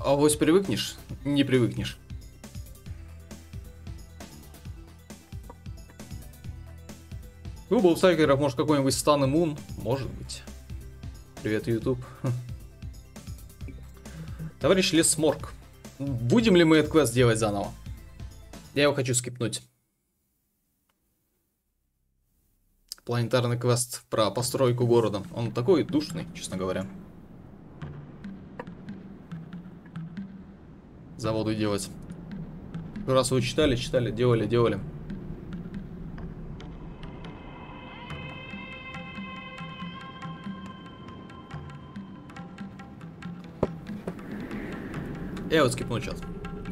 Авось привыкнешь? Не привыкнешь. Был Сайкеров, может какой-нибудь Стан Иммун? Может быть. Привет, YouTube. Товарищ Лесморк. Будем ли мы этот квест делать заново? Я его хочу скипнуть. Планетарный квест про постройку города. Он такой душный, честно говоря. Заводу делать. Раз вы читали, делали. Я вот скипну сейчас.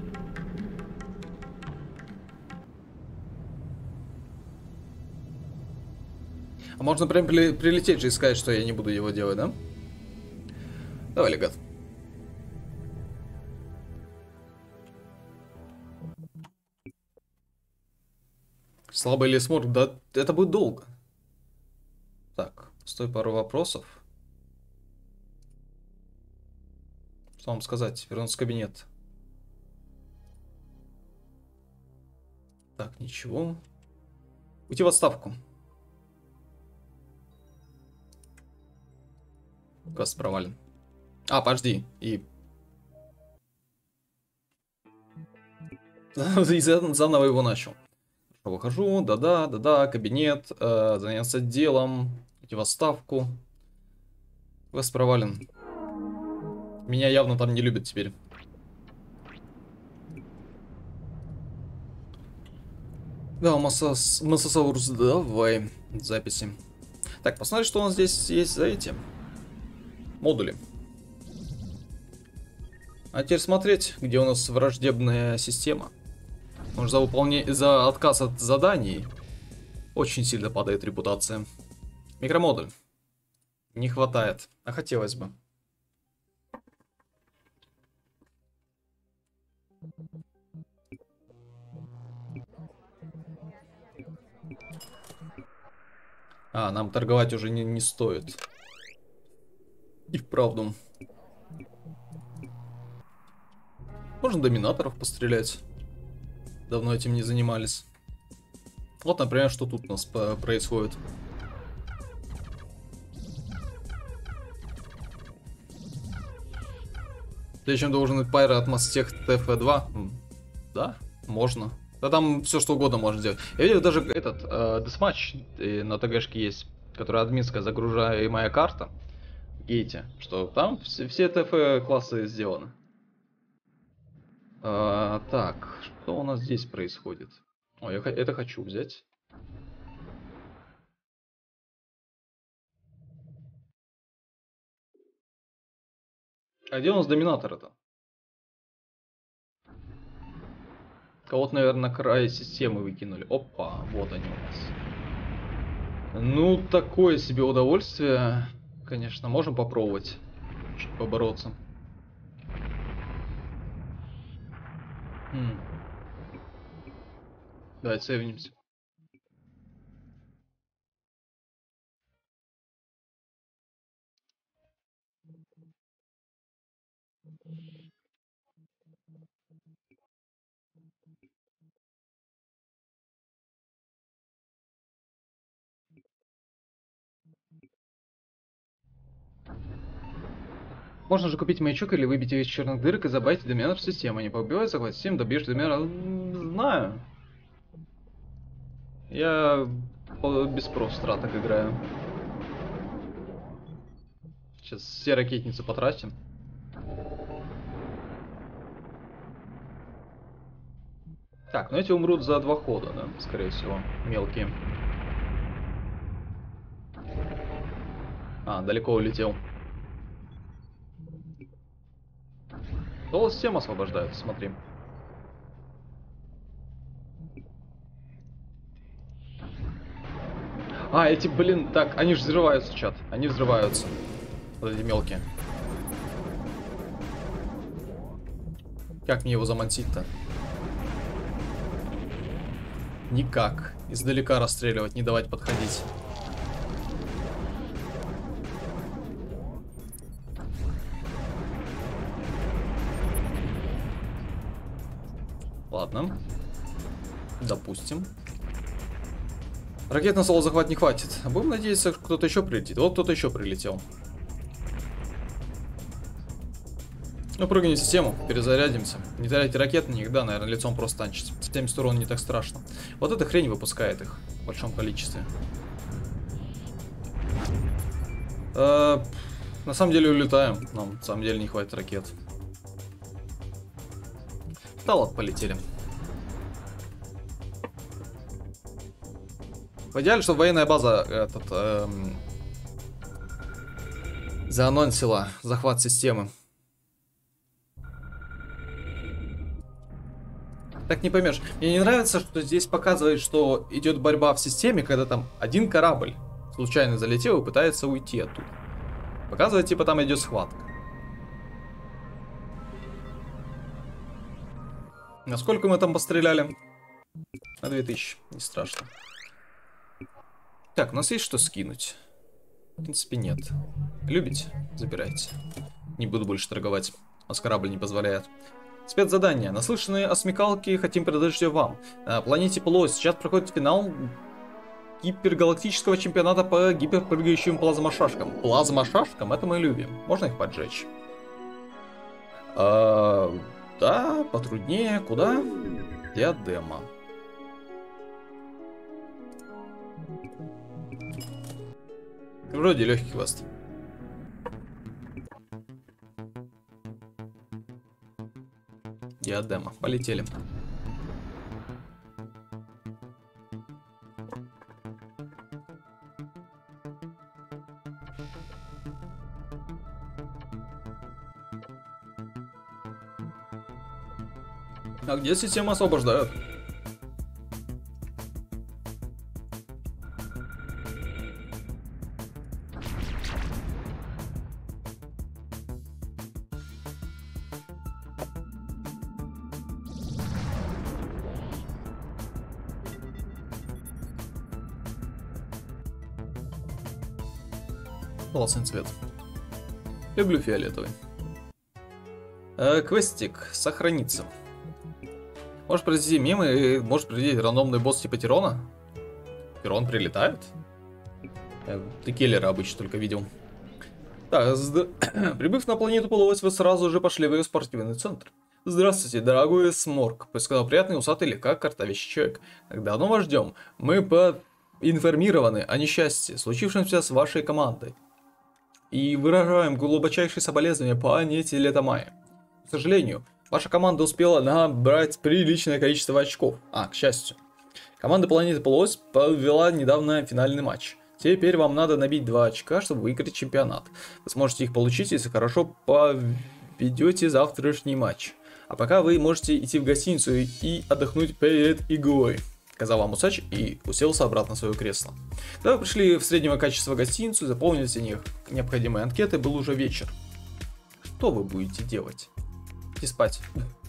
А можно прям прилететь же и сказать, что я не буду его делать, да? Давай, легат. Слабый Лесморк, да это будет долго. Так, стой, пару вопросов. Что вам сказать? Вернуться в кабинет. Так, ничего. Уйти в отставку. Квест провален. А, подожди. И... заново его начал. Выхожу, да-да, кабинет, заняться делом, идти в отставку. Квест провален. Меня явно там не любят теперь. Да, Массасаурус, давай. Записи. Так, посмотри, что у нас здесь есть за эти модули. А теперь смотреть, где у нас враждебная система. Может, за отказ от заданий очень сильно падает репутация. Микромодуль. Не хватает, а хотелось бы. А, нам торговать уже не стоит. И вправду. Можно доминаторов пострелять. Давно этим не занимались. Вот, например, что тут у нас происходит. Зачем должен быть Pyro от Mastech TF2? Да, можно. Да там все что угодно можно сделать. Я видел даже этот Deathmatch на ТГшке есть, которая админская загружаемая карта в гейте, что там все ТФ классы сделаны. Так, что у нас здесь происходит? О, я это хочу взять. А где у нас доминатор-то? Кого-то, наверное, на край системы выкинули. Опа, вот они у нас. Ну, такое себе удовольствие. Конечно, можем попробовать чуть побороться. Давай, сейвнимся. Можно же купить маячок или выбить ее из черных дырок и забайтить доменов в систему. Не побивай, захватить 7, добьешь домена. Знаю. Я без профстраток играю. Сейчас все ракетницы потратим. Так, ну эти умрут за 2 хода, да, скорее всего, мелкие. А, далеко улетел. Система освобождается, смотри. А, эти, блин, так, они же взрываются, чат. Они взрываются. Вот эти мелкие. Как мне его замансить-то? Никак. Издалека расстреливать, не давать подходить. Ладно. Допустим. Ракет на соло-захват не хватит. А будем надеяться, что кто-то еще прилетит. Вот кто-то еще прилетел. Ну, прыгни в систему, перезарядимся. Не теряйте ракет на них, да, наверное, лицом просто танчить. 70 урона не так страшно. Вот эта хрень выпускает их в большом количестве. На самом деле улетаем. Нам на самом деле не хватит ракет. Да ладно, полетели. В идеале, чтобы военная база заанонсила захват системы. Так не поймешь. Мне не нравится, что здесь показывает, что идет борьба в системе, когда там один корабль случайно залетел и пытается уйти оттуда. Показывает, типа там идет схватка. Насколько мы там постреляли? На 2000. Не страшно. Так, у нас есть что скинуть? В принципе, нет. Любите? Забирайте. Не буду больше торговать. У нас корабль не позволяет. Спецзадание. Наслышанные о смекалке хотим предложить ее вам. На планете Полуось сейчас проходит финал гипергалактического чемпионата по гиперпрыгающим плазмошашкам. Плазмошашкам? Это мы любим. Можно их поджечь? Да, потруднее. Куда? Диадема. Вроде легкий квест. Диадема. Полетели. А где систему освобождают? Классный цвет. Люблю фиолетовый. Квестик. Сохраниться. Может произойти мимо и может прилететь рандомный босс типа Тирона? Тирон прилетает? Я Текеллера обычно только видел. Так, прибыв на планету Полуось, вы сразу же пошли в ее спортивный центр. Здравствуйте, дорогой Сморк. Сказал приятный, усатый, легко картавящий человек. Как давно вас ждем? Мы поинформированы о несчастье, случившемся с вашей командой. И выражаем глубочайшие соболезнования планете Летомая. К сожалению, ваша команда успела набрать приличное количество очков. К счастью. Команда планеты Полуось повела недавно финальный матч. Теперь вам надо набить 2 очка, чтобы выиграть чемпионат. Вы сможете их получить, если хорошо поведете завтрашний матч. А пока вы можете идти в гостиницу и отдохнуть перед игрой. Сказал вам усач и уселся обратно в свое кресло. Когда вы пришли в среднего качества гостиницу и заполнили все необходимые анкеты, был уже вечер. Что вы будете делать? Идти спать.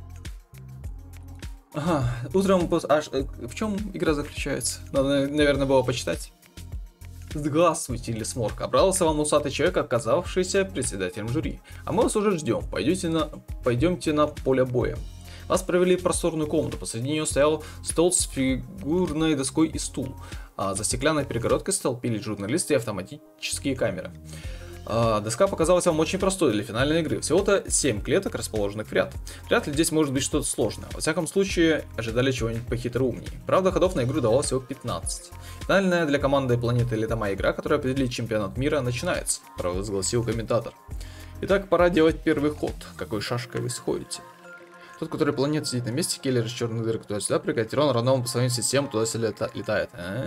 Ага, утром... в чем игра заключается? Надо, наверное, было почитать. Здравствуйте, Лесморк. Обрадовался вам усатый человек, оказавшийся председателем жюри. А мы вас уже ждем. Пойдемте на поле боя. Вас провели в просторную комнату. Посреди нее стоял стол с фигурной доской и стул. А за стеклянной перегородкой столпились журналисты и автоматические камеры. Доска показалась вам очень простой для финальной игры. Всего-то 7 клеток, расположенных в ряд. Вряд ли здесь может быть что-то сложное. Во всяком случае, ожидали чего-нибудь похитроумнее. Правда, ходов на игру давалось всего 15. Финальная для команды планеты Летомая игра, которая определит чемпионат мира, начинается, провозгласил комментатор. Итак, пора делать первый ход. Какой шашкой вы сходите? Тот, который планета сидит на месте, киллер из черных дырок туда-сюда прыгает, Тирон рандомом по своим системам туда-сюда летает.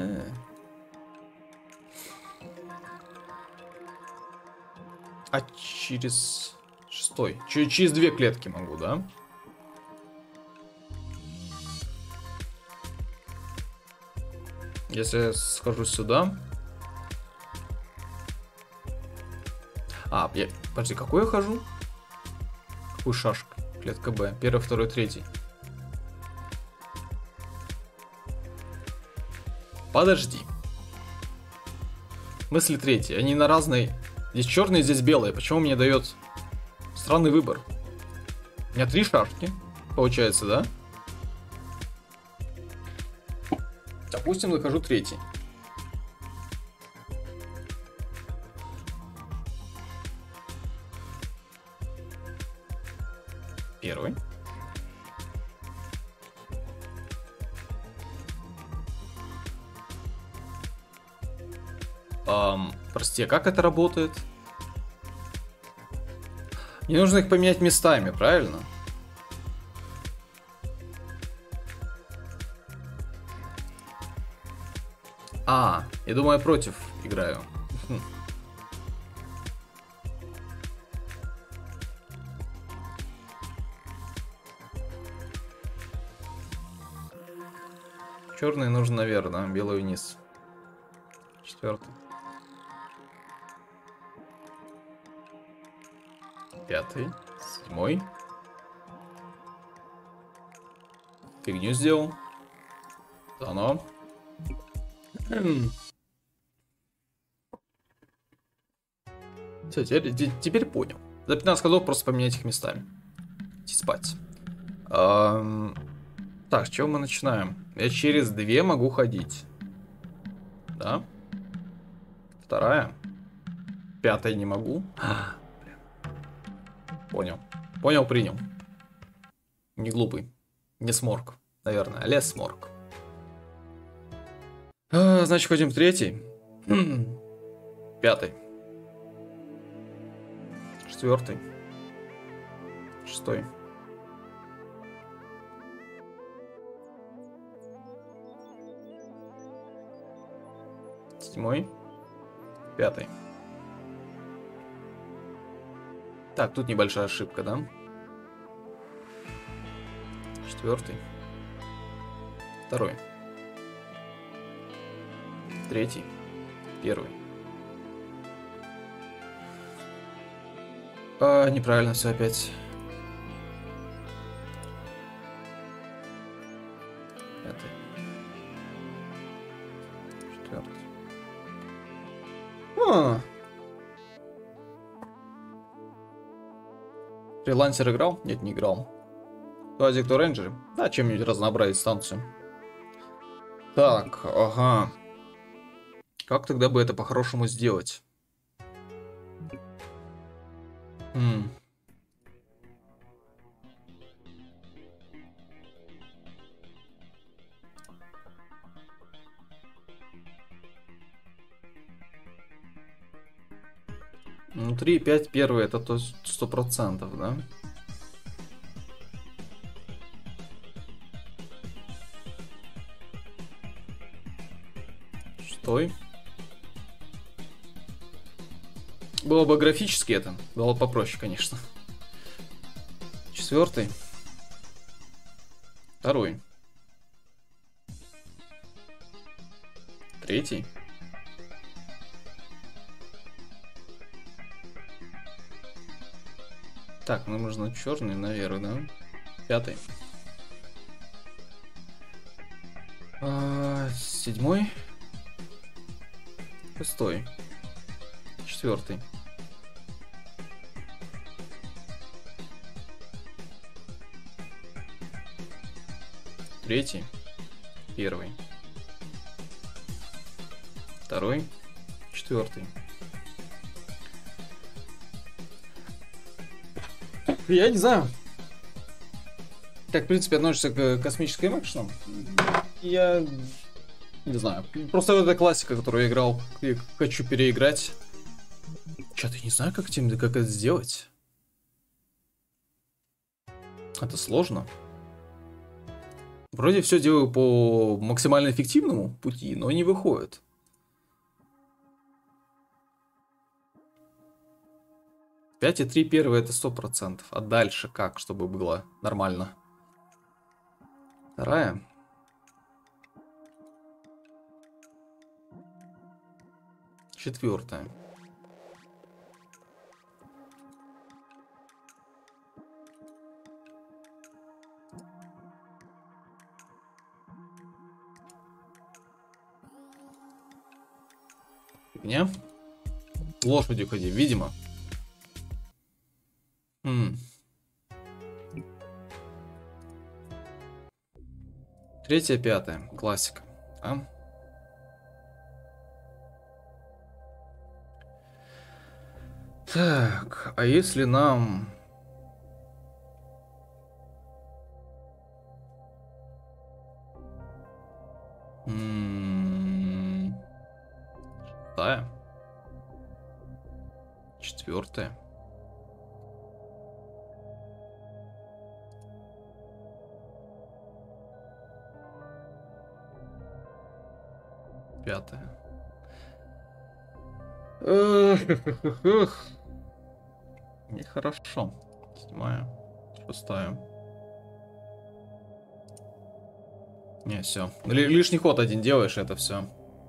А через... Стой. Через 2 клетки могу, да? Если я схожу сюда... Подожди, какой я хожу? Какую шашку? Клетка Б. 1, 2, 3. Подожди. Мысли 3. Они на разной... Здесь черные, здесь белые. Почему мне дает странный выбор? У меня 3 шашки. Получается, да? Допустим, захожу третий. Первый. Прости, а как это работает? Мне нужно их поменять местами, правильно? Я думаю, я против играю. Черный нужен наверх, да? Белый вниз. Четвертый. Пятый. Седьмой. Фигню сделал. Оно. Все, теперь понял. За 15 ходов просто поменять их местами. Идти спать. Так, с чего мы начинаем? Я через 2 могу ходить. Да? Вторая. 5 не могу. Понял. Понял, принял. Не глупый. Не сморк, наверное. А лес сморк. Значит, ходим в 3. 5. 4. 6. 7. 5. Так, тут небольшая ошибка, да? 4. 2. 3. 1. Неправильно все опять. 5. 4. Фрилансер играл? Нет, не играл. Аддикт Рейнджер? Да, чем-нибудь разнообразить станцию. Так, ага. Как тогда бы это по-хорошему сделать? Ну, 3 и 5 первые, это то 100%, да? Стой. Было бы графически это, было попроще, конечно. 4. 2. 3. 'Так, нам нужно черный наверх, да? 5. 7. 6. 4. 3. 1. 2. 4. Я не знаю. Как, в принципе, относишься к космическим экшенам? Я не знаю. Просто это классика, которую я играл. И хочу переиграть. Что-то не знаю, как это сделать. Это сложно. Вроде все делаю по максимально эффективному пути, но не выходит. И 3 первые это 100%. А дальше как, чтобы было нормально? 2. 4. Фигня. Лошадью ходи, видимо. 3, 5. Классика. а? Так, а если нам... Да. Четвертая. Пятая. Нехорошо. Седьмая. Шестая. Не, все. Лишний ход один делаешь, это все.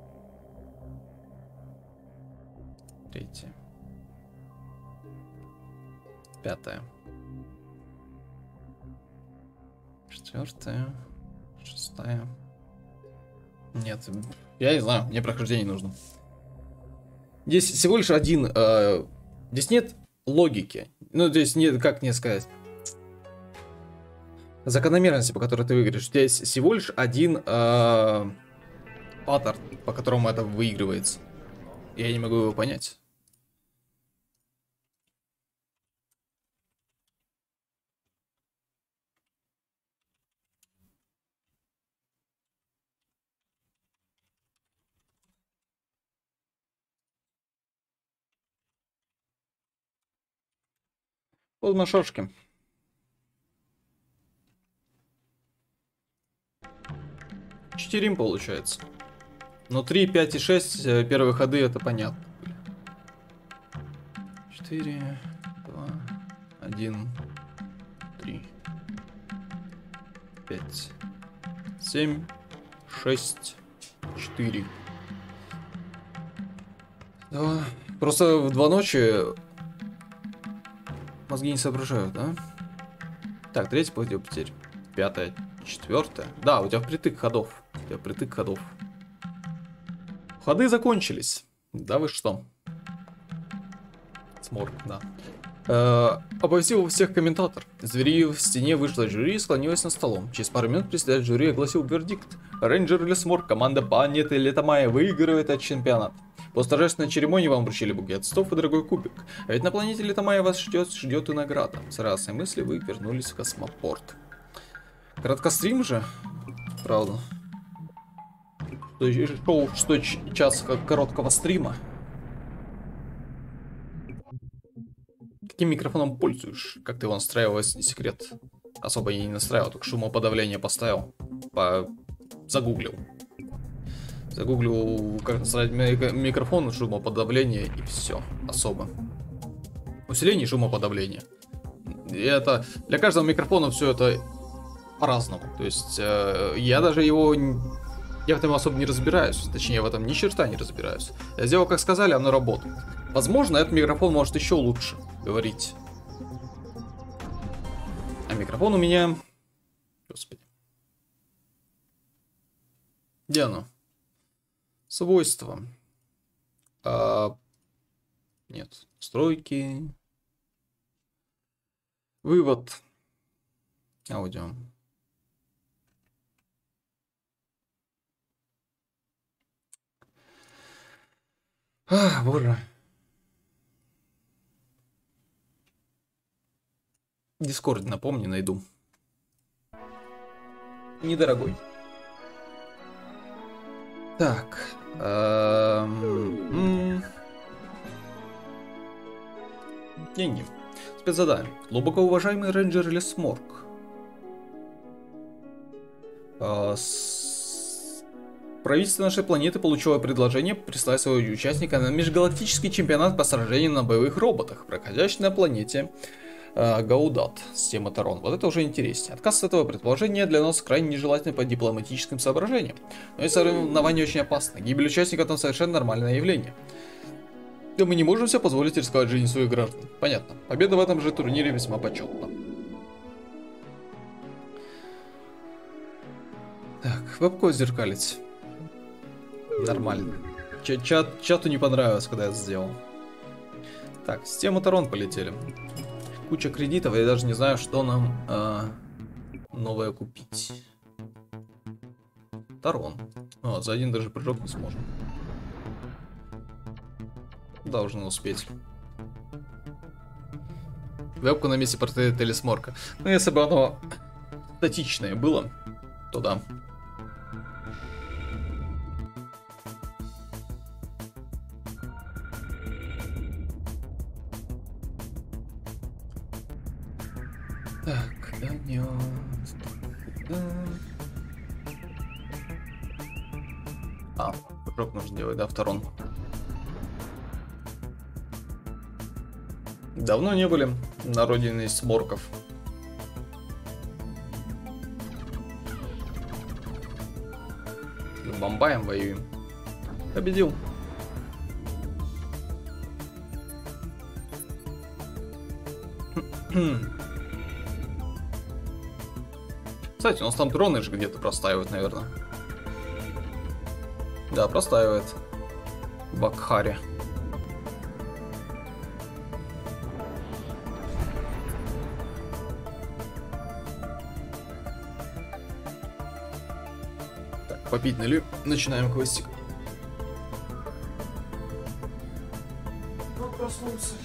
Третья. Пятая. Четвертая. Шестая. Нет, я не знаю, мне прохождение нужно. Здесь всего лишь один... здесь нет логики. Ну, здесь нет, как мне сказать... Закономерности, по которой ты выиграешь. Здесь всего лишь один паттерн, по которому это выигрывается. Я не могу его понять. Вот машошки. Четырим получается. Но 3, 5 и 6 первые ходы это понятно. 4, 2, 1, 3, 5, 7, 6, 4. Да. Просто в 2 ночи мозги не соображают, да? Так, третий пойдет потерь. Пятая, четвертая. Да, у тебя впритык ходов. У тебя впритык ходов. Ходы закончились. Да вы что? Сморк, да. Оповестил всех комментатор. Звери в стене вышла жюри и склонилась над столом. Через пару минут председатель жюри огласил вердикт. Рейнджер Лесморк, команда Планеты Летамая выигрывает этот чемпионат. После торжественной церемонии вам вручили букет цветов и дорогой кубик. А ведь на планете Летамая вас ждет и награда. С радостной мыслью вы вернулись в космопорт. Короткострим же, правда. Шоу 6 час короткого стрима. Каким микрофоном пользуешь? Как ты его настраивал, если не секрет? Особо я не настраивал, только шумоподавление поставил. Загуглил. Загуглил, как настраивать микрофон, шумоподавление и все. Особо. Усиление шумоподавления. И это для каждого микрофона все это по-разному. То есть я даже его... Я в этом особо не разбираюсь. Точнее, в этом ни черта не разбираюсь. Я сделал, как сказали, оно работает. Возможно, этот микрофон может еще лучше говорить. А микрофон у меня... Господи. Где оно? Свойства. Нет. Настройки. Вывод. Аудио. Боже. Дискорд, напомни, найду. Недорогой. Так. Деньги. Спецзадание. Глубоко уважаемый рейнджер Лесморк. Правительство нашей планеты получило предложение прислать своего участника на межгалактический чемпионат по сражению на боевых роботах, проходящий на планете Гаудат, система Тарон. Вот это уже интереснее. Отказ от этого предположения для нас крайне нежелательный по дипломатическим соображениям. Но и соревнование очень опасно. Гибель участника там совершенно нормальное явление. Да мы не можем себе позволить рисковать жизнью своих граждан. Понятно. Победа в этом же турнире весьма почетна. Так, вебку зеркалить. Нормально. Чату не понравилось, когда я это сделал. Так, систему Тарон полетели. Куча кредитов, я даже не знаю, что нам новое купить. Тарон. А, за один даже прыжок не сможем. Должен успеть. Вебку на месте портрета Телесморка. Ну, если бы оно статичное было, то да. Так, да, нет. Да. А, прыжок нужно делать, да, втором. Давно не были на родине сморков. С Бомбаем воюем. Победил. Кстати, у нас там дроны же где-то простаивают, наверное. Да, простаивает. В Акхаре. Так, попить налью. Начинаем квестик. Вот проснулся.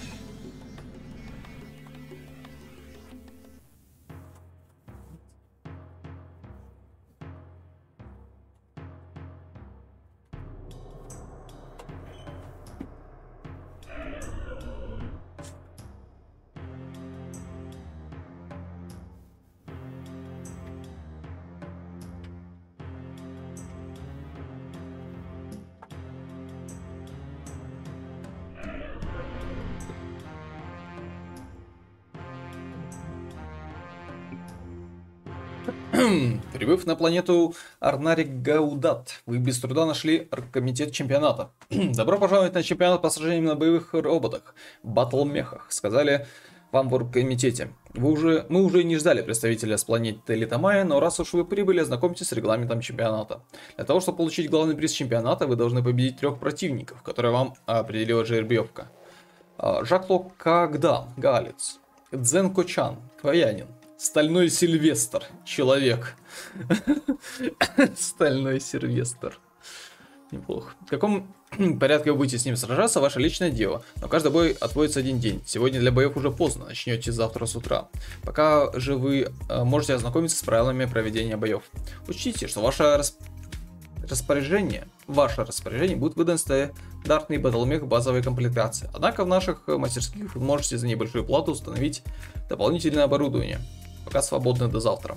Прибыв на планету Арнарик Гаудат, вы без труда нашли оргкомитет чемпионата. Добро пожаловать на чемпионат по сражениям на боевых роботах, батл-мехах, сказали вам в оргкомитете. Мы уже не ждали представителя с планеты Литомая, но раз уж вы прибыли, ознакомьтесь с регламентом чемпионата. Для того, чтобы получить главный приз чемпионата, вы должны победить 3 противников, которые вам определила жеребьевка. Жакло Кагда, Галец, Дзенко Чан, Хвоянин, Стальной Сильвестр, человек. Стальной Сильвестр. Неплохо. В каком порядке вы будете с ним сражаться, ваше личное дело. Но каждый бой отводится один день. Сегодня для боев уже поздно, начнете завтра с утра. Пока же вы можете ознакомиться с правилами проведения боев. Учтите, что ваше распоряжение будет выдан стандартный батлмех базовой комплектации. Однако в наших мастерских вы можете за небольшую плату установить дополнительное оборудование. Пока свободны до завтра.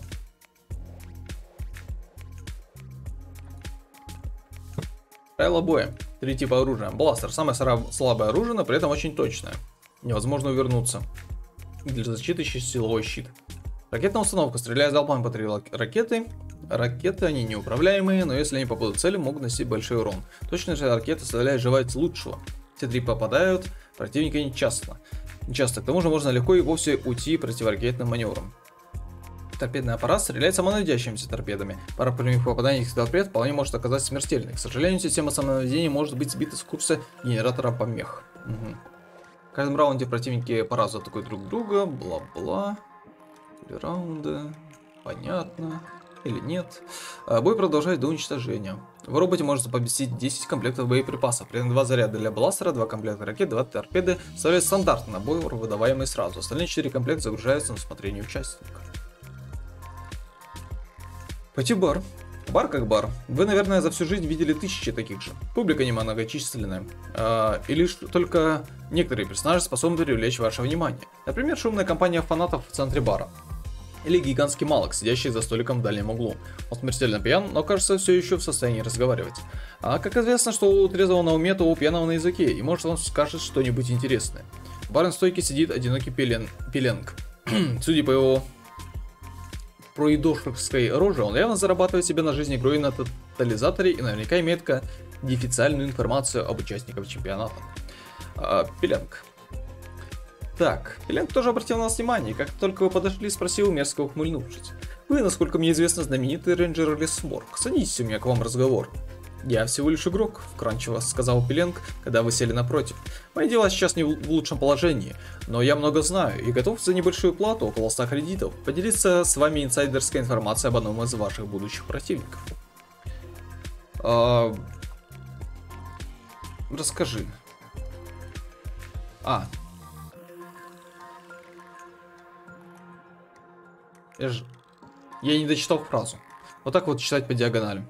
Правила боя. 3 типа оружия. Бластер. Самое слабое оружие, но при этом очень точное. Невозможно увернуться. Для защиты еще силовой щит. Ракетная установка. Стреляя залпом по 3 ракеты. Ракеты, они неуправляемые, но если они попадут в цель, могут наносить большой урон. Точность ракеты составляет желать лучшего. Все 3 попадают, противника не часто. К тому же можно легко и вовсе уйти противоракетным маневром. Торпедный аппарат стреляет самонаводящимися торпедами. Пара прямых попаданий этих торпед вполне может оказаться смертельной. К сожалению, система самонаведения может быть сбита с курса генератора помех. В каждом раунде противники по разу атакуют друг друга. Бла-бла. 4 раунда. Понятно. Или нет. Бой продолжает до уничтожения. В роботе можно поместить 10 комплектов боеприпасов. При этом 2 заряда для бластера, 2 комплекта ракет, 2 торпеды. Составляет стандартный набор, выдаваемый сразу. Остальные 4 комплекта загружаются на усмотрение участника. Пойти в бар. Бар как бар. Вы, наверное, за всю жизнь видели тысячи таких же. Публика немногочисленная. И лишь только некоторые персонажи способны привлечь ваше внимание. Например, шумная компания фанатов в центре бара. Или гигантский малок, сидящий за столиком в дальнем углу. Он смертельно пьян, но кажется все еще в состоянии разговаривать. А как известно, что у трезвого на уме, то у пьяного на языке, и может он скажет что-нибудь интересное. В барной стойке сидит одинокий пеленг. Судя по его проидошевской роже, он явно зарабатывает себе на жизнь игрой на тотализаторе и наверняка имеет конфиденциальную информацию об участниках чемпионата. Пеленг. Так, Пеленг тоже обратил на нас внимание, и как только вы подошли, спросил, мерзко ухмыльнувшись. Вы, насколько мне известно, знаменитый рейнджер Лесморк. Садитесь, у меня к вам разговор. Я всего лишь игрок, вкратчиво сказал Пеленг, когда вы сели напротив. Мои дела сейчас не в лучшем положении, но я много знаю и готов за небольшую плату, около 100 кредитов, поделиться с вами инсайдерской информацией об одном из ваших будущих противников. А, расскажи. А. Я не дочитал фразу. Вот так вот читать по диагонали.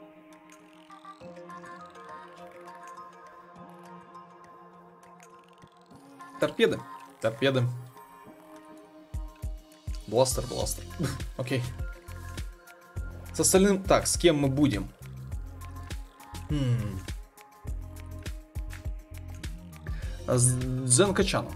Торпеды. Торпеды. Бластер. Окей. С остальным... Так, с кем мы будем? С Дзен-Качаном.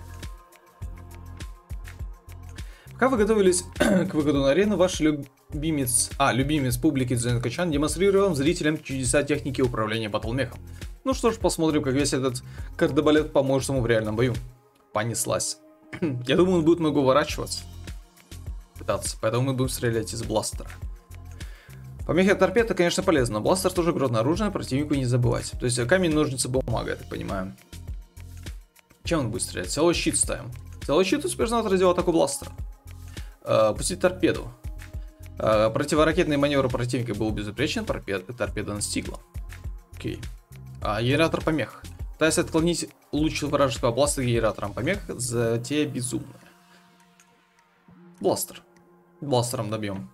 Пока вы готовились к выходу на арену, ваш любимец публики Дзен-Качан демонстрировал вам зрителям чудеса техники управления батлмехом. Ну что ж, посмотрим, как весь этот кардебалет поможет ему в реальном бою. Понеслась. Я думаю, он будет много уворачиваться. Пытаться, поэтому мы будем стрелять из бластера. Помехи от торпеды, конечно, полезно, но бластер тоже грозное оружие, противнику не забывать. То есть камень, ножницы, бумага, я так понимаю. Чем он будет стрелять? Силовой щит ставим. Силовой щит успешно отразил атаку бластера. Пустить торпеду. Противоракетный маневр противника был безупречен, торпеда настигла. Окей. Генератор помех. Пытаясь отклонить луч вражеского бластера генератором помех, затея безумная. Бластер. Бластером добьем.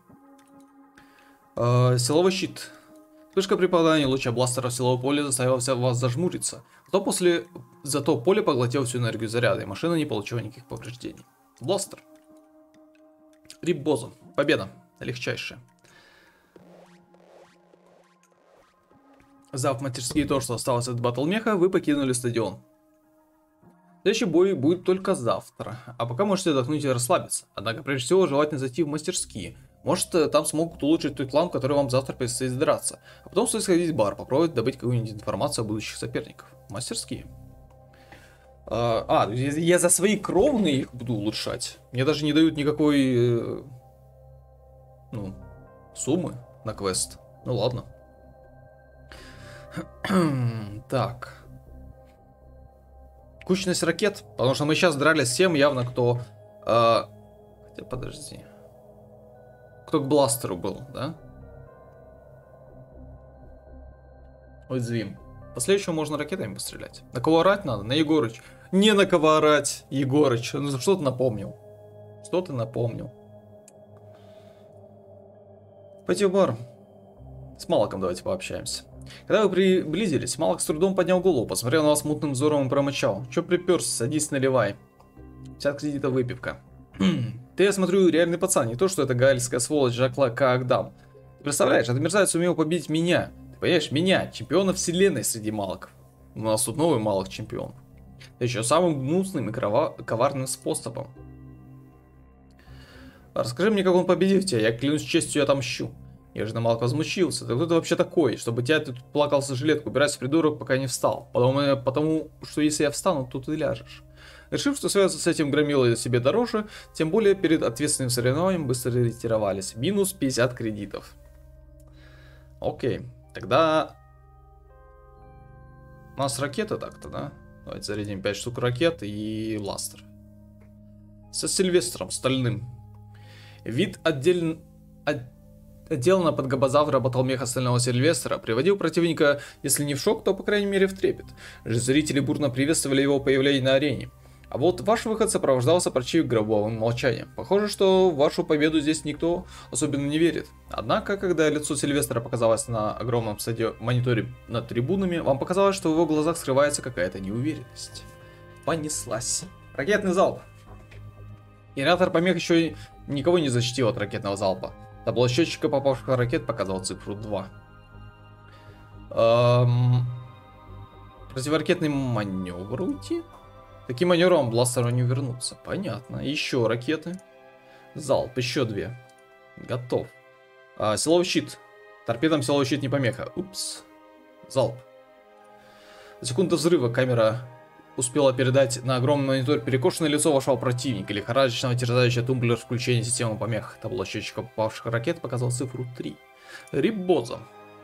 Силовой щит. Вспышка при попадании луча бластера в силовое поле заставила вас зажмуриться. Зато поле поглотило всю энергию заряда, и машина не получила никаких повреждений. Бластер. Риббоза. Победа. Легчайшая. Взяв мастерские то, что осталось от батлмеха, вы покинули стадион. Следующий бой будет только завтра, а пока можете отдохнуть и расслабиться. Однако прежде всего желательно зайти в мастерские. Может, там смогут улучшить тот клан, который вам завтра предстоит драться. А потом стоит сходить в бар, попробовать добыть какую-нибудь информацию о будущих соперников. Мастерские. Я за свои кровные их буду улучшать. Мне даже не дают никакой суммы на квест. Ну ладно. Так. Кучность ракет. Потому что мы сейчас дрались с тем явно, кто... Хотя, подожди. Кто к бластеру был, да? Уязвим. Последующего можно ракетами пострелять. На кого орать надо? На Егорыч. Не на кого орать, Егорыч. Ну что ты напомнил? Что ты напомнил? Пойти в бар. С Малаком давайте пообщаемся. Когда вы приблизились, Малак с трудом поднял голову, посмотрел на вас мутным взором и промычал. Чё приперся, садись, наливай. 50 кредитов выпивка. Ты, я смотрю, реальный пацан, не то, что это гаэльская сволочь Жакла Каагдам. Ты представляешь, этот мерзавец сумел победить меня. Ты понимаешь, меня, чемпиона вселенной среди малаков. У нас тут новый малых чемпион. Да еще самым гнусным и коварным способом. Расскажи мне, как он победил тебя, я клянусь честью, я отомщу. Нежно Малк возмутился. Да кто ты вообще такой? Чтобы тебя ты тут плакался жилетку, убирайся, придурок, пока не встал. Потому что если я встану, то ты ляжешь. Решив, что связаться с этим громилой себе дороже, тем более перед ответственным соревнованием быстро ретировались. Минус 50 кредитов. Окей. Тогда... У нас ракеты так-то, да? Давайте зарядим 5 штук ракет и бластер. Со Сильвестром стальным. Вид отделана под габазавра батлмеха стального Сильвестра приводил противника, если не в шок, то по крайней мере в трепет. Зрители бурно приветствовали его появление на арене. А вот ваш выход сопровождался почти гробовым молчанием. Похоже, что в вашу победу здесь никто особенно не верит. Однако, когда лицо Сильвестра показалось на огромном мониторе над трибунами, вам показалось, что в его глазах скрывается какая-то неуверенность. Понеслась. Ракетный залп. Генератор помех еще никого не защитил от ракетного залпа. Табло счетчика попавших ракет показал цифру 2. Противоракетный маневр уйти? Таким маневром бластеру не вернуться. Понятно. Еще ракеты. Залп, еще 2. Готов. Силовой щит. Торпедам силовой щит не помеха. Упс. Залп. За секунду взрыва камера успела передать на огромный монитор перекошенное лицо вашего противника, лихорадочного терзающего тумблер включения системы помех. Табло счетчика попавших ракет показал цифру 3. Риббоза.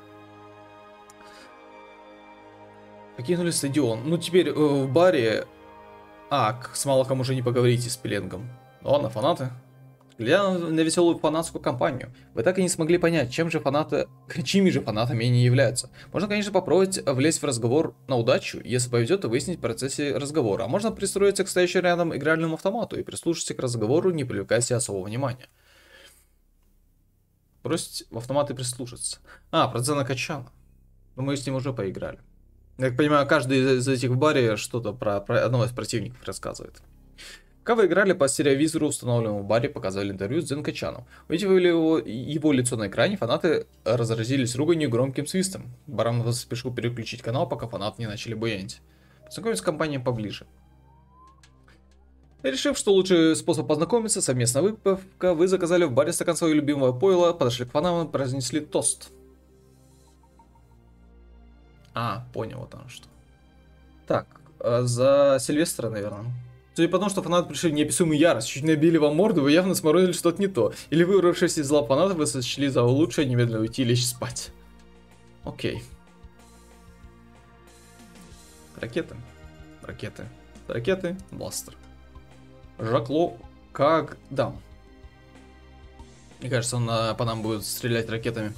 Покинули стадион. Ну теперь в баре... с Малаком уже не поговорите с Пеленгом. Ладно, фанаты. Глядя на веселую фанатскую кампанию, вы так и не смогли понять, чьими же фанатами они являются. Можно, конечно, попробовать влезть в разговор на удачу, если повезет, то выяснить в процессе разговора. А можно пристроиться к стоящему рядом игральному автомату и прислушаться к разговору, не привлекая себе особого внимания. Бросить в автомат и прислушаться. Про Дзена Качана. Но мы с ним уже поиграли. Я так понимаю, каждый из этих в баре что-то про одного из противников рассказывает. Пока вы играли по стереовизору, установленному в баре, показывали интервью с Дзен Качаном. Увидев его лицо на экране, фанаты разразились руганью и громким свистом. Баран спешил переключить канал, пока фанаты не начали буянить. Познакомиться с компанией поближе. Решив, что лучший способ познакомиться, совместная выпивка, вы заказали в баре стакан своего любимого пойла, подошли к фанатам и произнесли тост. Понял, вот оно что. Так, за Сильвестра, наверное. Судя по тому, что фанаты пришли в неописуемую ярость, чуть набили вам морду, вы явно сморозили что-то не то. Или вырвавшись из лап фанатов, вы сочли за лучшее немедленно уйти и лечь спать. Окей. Ракеты. Бластер. Жакло Кагдам. Мне кажется, он по нам будет стрелять ракетами.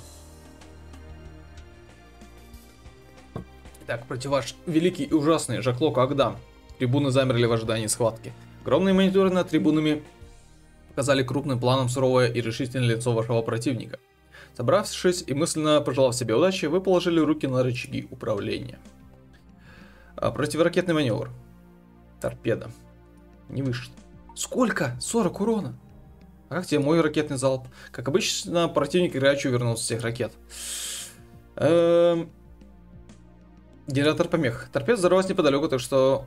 Так, против ваш великий и ужасный Жакло Кагдам. Трибуны замерли в ожидании схватки. Огромные мониторы над трибунами показали крупным планом суровое и решительное лицо вашего противника. Собравшись и мысленно пожелав себе удачи, вы положили руки на рычаги управления. Противоракетный маневр. Торпеда. Не вышло. Сколько? 40 урона. А как тебе мой ракетный залп? Как обычно, противник играючи увернулся с всех ракет. Генератор помех. Торпеда взорвалась неподалеку, так что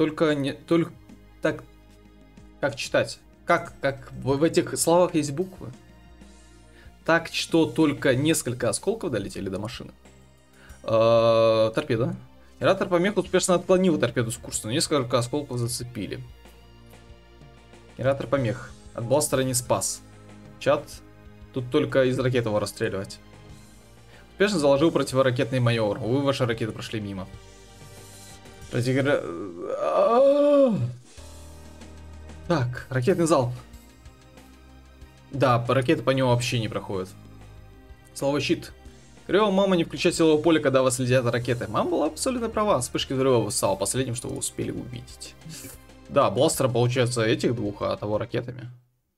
как читать? Как в этих словах есть буквы? Так что только несколько осколков долетели до машины. Торпеда. Генератор помех успешно отклонил торпеду с курса, но несколько осколков зацепили. Генератор помех. От бластера не спас. Чат. Тут только из ракет его расстреливать. Успешно заложил противоракетный маневр. Увы, ваши ракеты прошли мимо. Так, ракетный залп. Да, ракеты по нему вообще не проходят. Слово щит. Говорю, мама, не включать силовое поле, когда вас следят ракеты. Мама была абсолютно права. Вспышки взрыва стало последним, что вы успели увидеть. Да, бластера получается этих двух, а того ракетами.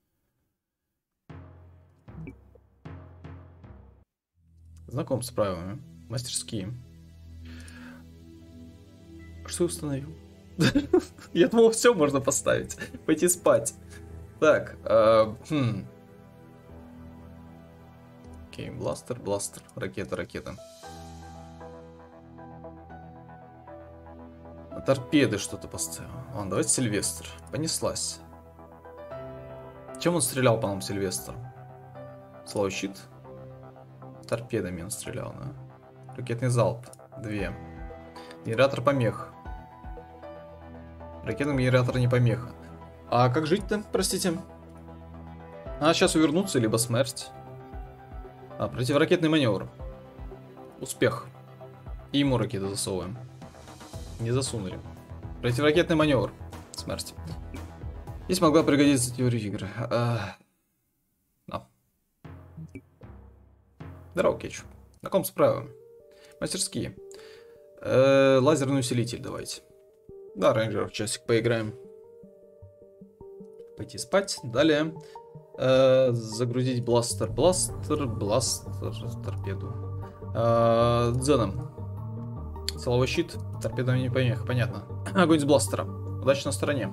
Знаком с правилами. Мастерские. Что я установил? Я думал, все можно поставить. Пойти спать. Так. Окей, бластер. Ракета. Торпеды что-то поставил. Ладно, давайте Сильвестр. Понеслась. Чем он стрелял по нам, Сильвестр? Слово щит. Торпедами он стрелял, да? Ракетный залп. 2. Генератор помех. Ракетный генератор не помеха. А как жить-то, простите? Сейчас увернуться, либо смерть. Противоракетный маневр. Успех. И ему ракеты засовываем. Не засунули. Противоракетный маневр. Смерть. Здесь могла пригодиться теория игры. Здорово, Кетчуп. Знаком с правилами. Мастерские. Лазерный усилитель давайте. Да, рейнджеров часик поиграем. Пойти спать. Далее. Загрузить бластер. Торпеду. Дзеном. Силовой щит. Торпеда не помеха, понятно. Огонь с бластера. Удача на стороне.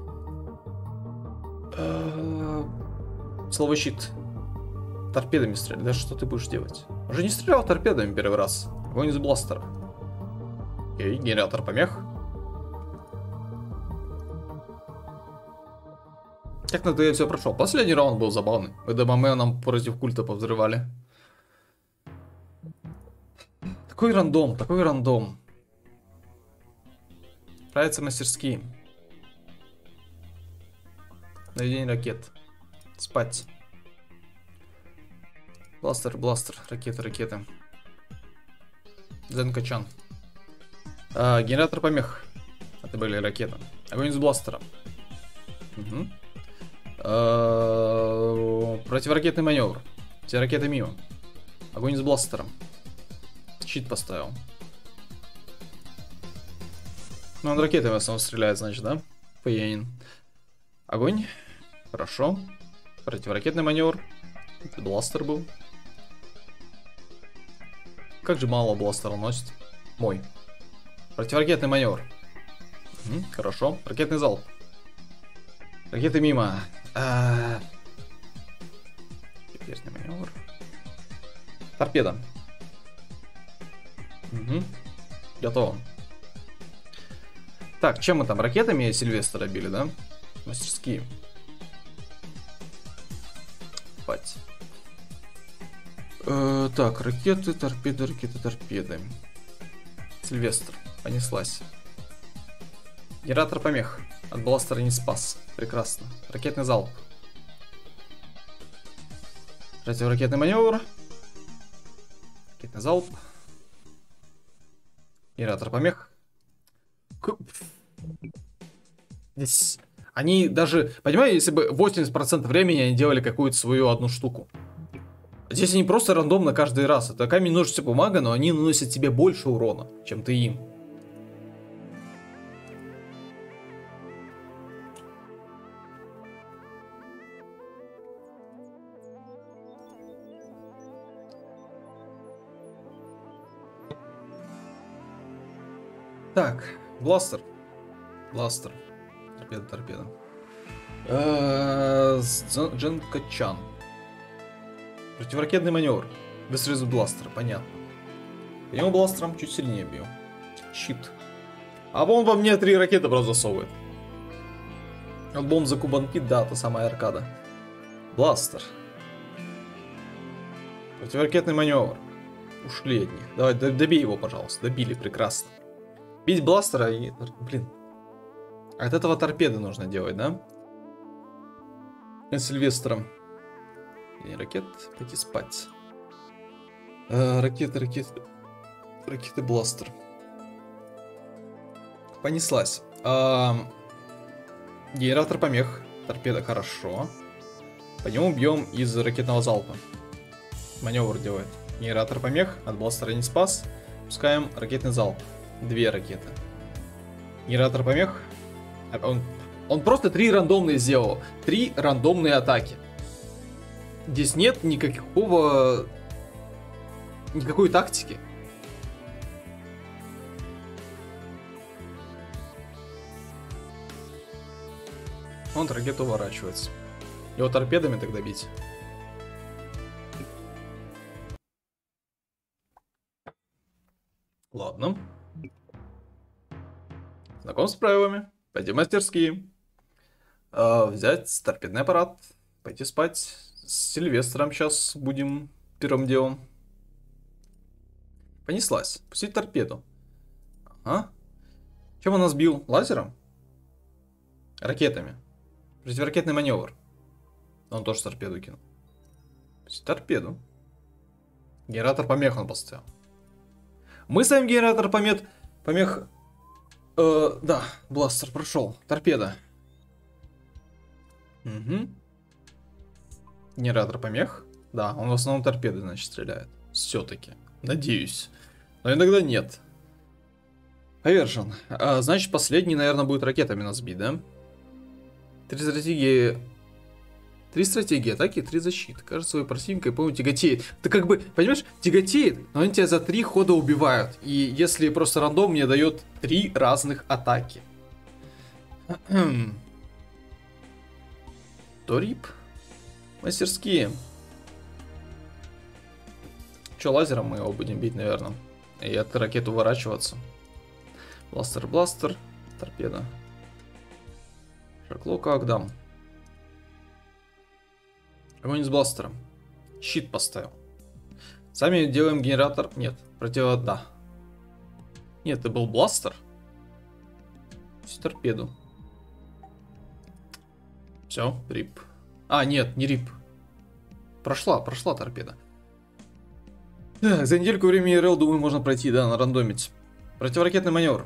Силовой щит. Торпедами стрелять. Да что ты будешь делать? Уже не стрелял торпедами первый раз. Огонь из бластера. Окей, генератор помех. Как на я все прошел. Последний раунд был забавный. Когда ММ нам против культа повзрывали. Такой рандом. Нравятся мастерские. Наведение ракет. Спать. Бластер, ракета. Дзен Качан. Генератор помех. Это были ракеты. Огонь из бластера. Противоракетный маневр. Все ракеты мимо. Огонь с бластером. Щит поставил. Ну, он ракетами в основном стреляет, значит, да? Паянин. Огонь. Хорошо. Противоракетный маневр. Это бластер был. Как же мало бластера носит. Мой. Противоракетный маневр. Угу, хорошо. Ракетный залп. Ракеты мимо. Ракетный маневр. Торпеда. Угу. Готово. Так, чем мы там? Ракетами Сильвестра били, да? Мастерские. Пать. Так, ракеты, торпеды, ракеты, торпеды. Сильвестр. Понеслась. Генератор помех. От бластера не спас. Прекрасно. Ракетный залп. Противоракетный маневр. Ракетный залп. Генератор помех. Здесь они даже, понимаю, если бы 80% времени они делали какую-то свою одну штуку. Здесь они просто рандомно каждый раз. Это камень, ножницы, бумага, но они наносят тебе больше урона, чем ты им. Так, бластер. Бластер. Торпеда, торпеда. Дженка-чан. Противоракетный маневр. Выстрел бластера, понятно. По нему бластером чуть сильнее бью. Щит. А он во мне 3 ракеты просто засовывает. Альбом за Кубанпит, да, та самая аркада. Бластер. Противоракетный маневр. Ушли от них. Давай, добей его, пожалуйста. Добили, прекрасно. Бить бластера и... Блин. От этого торпеды нужно делать, да? Сильвестром. И ракет, пойти спать. Ракеты, ракеты. Ракеты, бластер. Понеслась. Генератор помех. Торпеда, хорошо. По нему бьем из ракетного залпа. Маневр делает. Генератор помех. От бластера не спас. Пускаем ракетный залп. 2 ракеты. Генератор помех. Он просто 3 рандомные сделал. 3 рандомные атаки. Здесь нет никакой тактики. Он ракету уворачивается. Его торпедами тогда бить. Ладно. Знаком с правилами. Пойти в мастерские. Взять торпедный аппарат. Пойти спать. С Сильвестром сейчас будем первым делом. Понеслась. Пустить торпеду. Ага. Чем он нас бил? Лазером? Ракетами. Противоракетный маневр. Он тоже торпеду кинул. Пустить торпеду. Генератор помех он поставил. Мы ставим генератор помех. Да, бластер прошел. Торпеда. Угу. Генератор помех. Да, он в основном торпеды, значит, стреляет. Все-таки. Надеюсь. Но иногда нет. Повержен. Значит, последний, наверное, будет ракетами нас бить, да? 3 стратегии атаки, 3 защиты. Кажется, свой противник, я помню, тяготеет. Ты как бы, понимаешь, тяготеет, но они тебя за 3 хода убивают. И если просто рандом мне дает 3 разных атаки. Торип. Мастерские. Че, лазером мы его будем бить, наверное. И от ракет уворачиваться. Бластер, бластер. Торпеда. Шаркло как дам. Огонь с бластером. Щит поставил. Сами делаем генератор. Нет, да. Нет, это был бластер. Торпеду. Все, рип. А, нет, не рип. Прошла торпеда. Так, за недельку времени РЛ, думаю, можно пройти, да, нарандомить. Противоракетный маневр.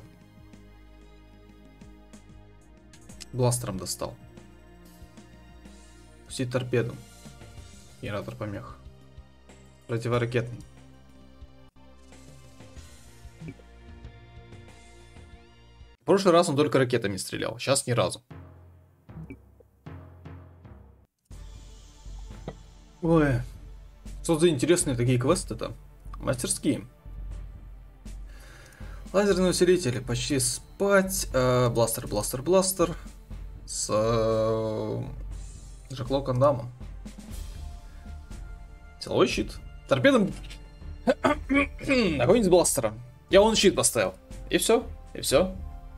Бластером достал. Пустить торпеду. Генератор помех. Противоракетный. В прошлый раз он только ракетами стрелял, сейчас ни разу. Ой, что за интересные такие квесты-то? Мастерские. Лазерные усилители, почти спать. Бластер, бластер, бластер. С Жакло Кандамом. Силовой щит. Торпедом. Огонь из бластера. Я вон щит поставил. И все. И все.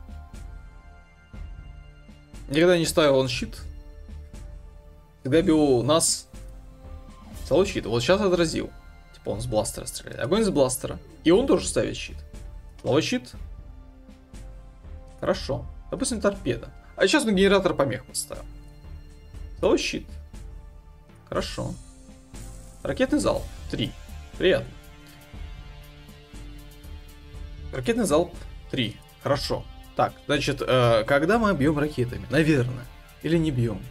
Никогда не ставил он щит. Когда бил нас. Силовой щит. Вот сейчас отразил. Типа он с бластера стреляет. Огонь из бластера. И он тоже ставит щит. Силовой щит. Хорошо. Допустим, торпеда. А сейчас мы генератор помех поставим. Силовой щит. Хорошо. Ракетный залп. 3. Приятно. Ракетный залп. 3. Хорошо. Так, значит, когда мы бьем ракетами? Наверное. Или не бьем?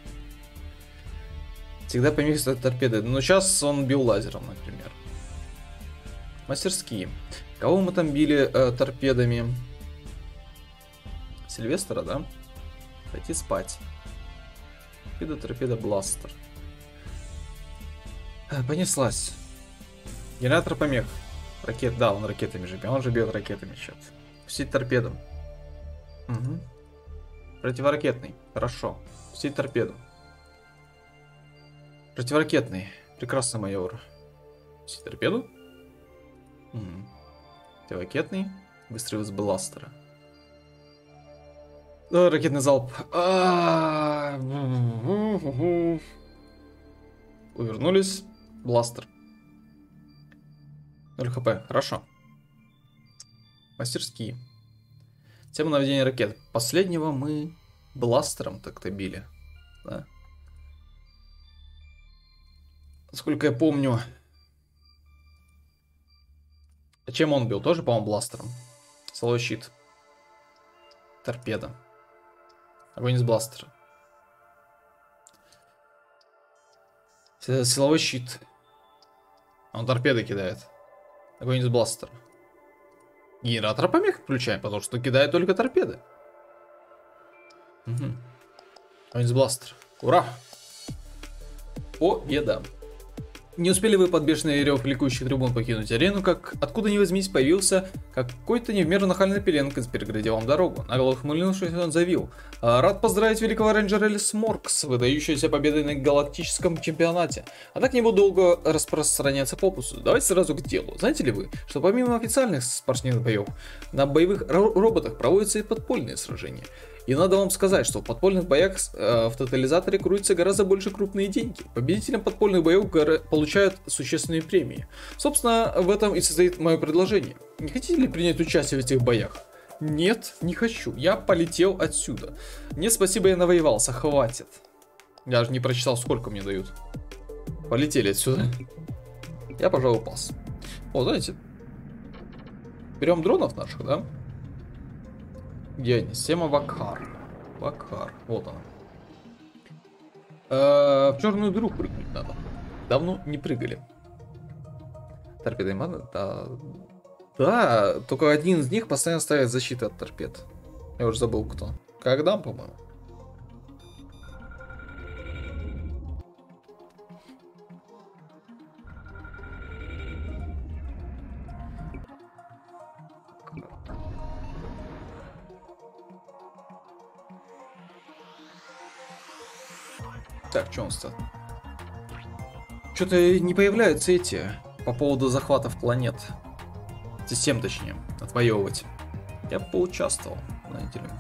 Всегда помех ставит торпеды. Но сейчас он бил лазером, например. Мастерские. Кого мы там били торпедами? Сильвестра, да? Пойти спать. Торпеда, торпеда, бластер. Понеслась. Генератор помех. Ракет, да, он ракетами же бьет. Он же бьет ракетами сейчас. Пустить торпеду. Угу. Противоракетный. Хорошо. Пустить торпеду. Противоракетный. Прекрасно, майор. Пустить торпеду. Угу. Противоракетный. Выстрел из бластера. Ракетный залп. Увернулись. Бластер. 0 хп. Хорошо. Мастерские. Тема наведения ракет. Последнего мы бластером так-то били. Да. Насколько я помню. А чем он бил? Тоже, по-моему, бластером. Силовой щит. Торпеда. Огонь из бластера. Силовой щит. Он торпеды кидает. Огонь из бластера. Генератор помех включаем, потому что кидает только торпеды. Угу. Огонь из бластера. Ура! Победа! Не успели вы под бешеный рев ликующих трибун покинуть арену, как откуда ни возьмись появился какой-то не в меру нахальный пеленг, переградил вам дорогу. Нагло ухмыльнувшись, он заявил: рад поздравить великого рейнджера Элис Морк с выдающейся победой на галактическом чемпионате. А так не буду долго распространяться по пусту. Давайте сразу к делу. Знаете ли вы, что помимо официальных спортивных боев, на боевых роботах проводятся и подпольные сражения? И надо вам сказать, что в подпольных боях в тотализаторе крутятся гораздо больше крупные деньги. Победителям подпольных боев получают существенные премии. Собственно, в этом и состоит мое предложение. Не хотите ли принять участие в этих боях? Нет, не хочу. Я полетел отсюда. Нет, спасибо, я навоевался. Хватит. Я даже не прочитал, сколько мне дают. Полетели отсюда. Я, пожалуй, пас. О, знаете, берем дронов наших, да? Где они? Система Вакхар. Вакхар. Вот она. В черную дыру прыгнуть надо. Давно не прыгали. Торпеды мана? Да. Да, только один из них постоянно ставит защиту от торпед. Я уже забыл кто. Когда, по-моему. Так, что у нас-то? Что-то не появляются эти по поводу захватов планет. Систем, точнее, отвоевывать. Я бы поучаствовал, знаете ли.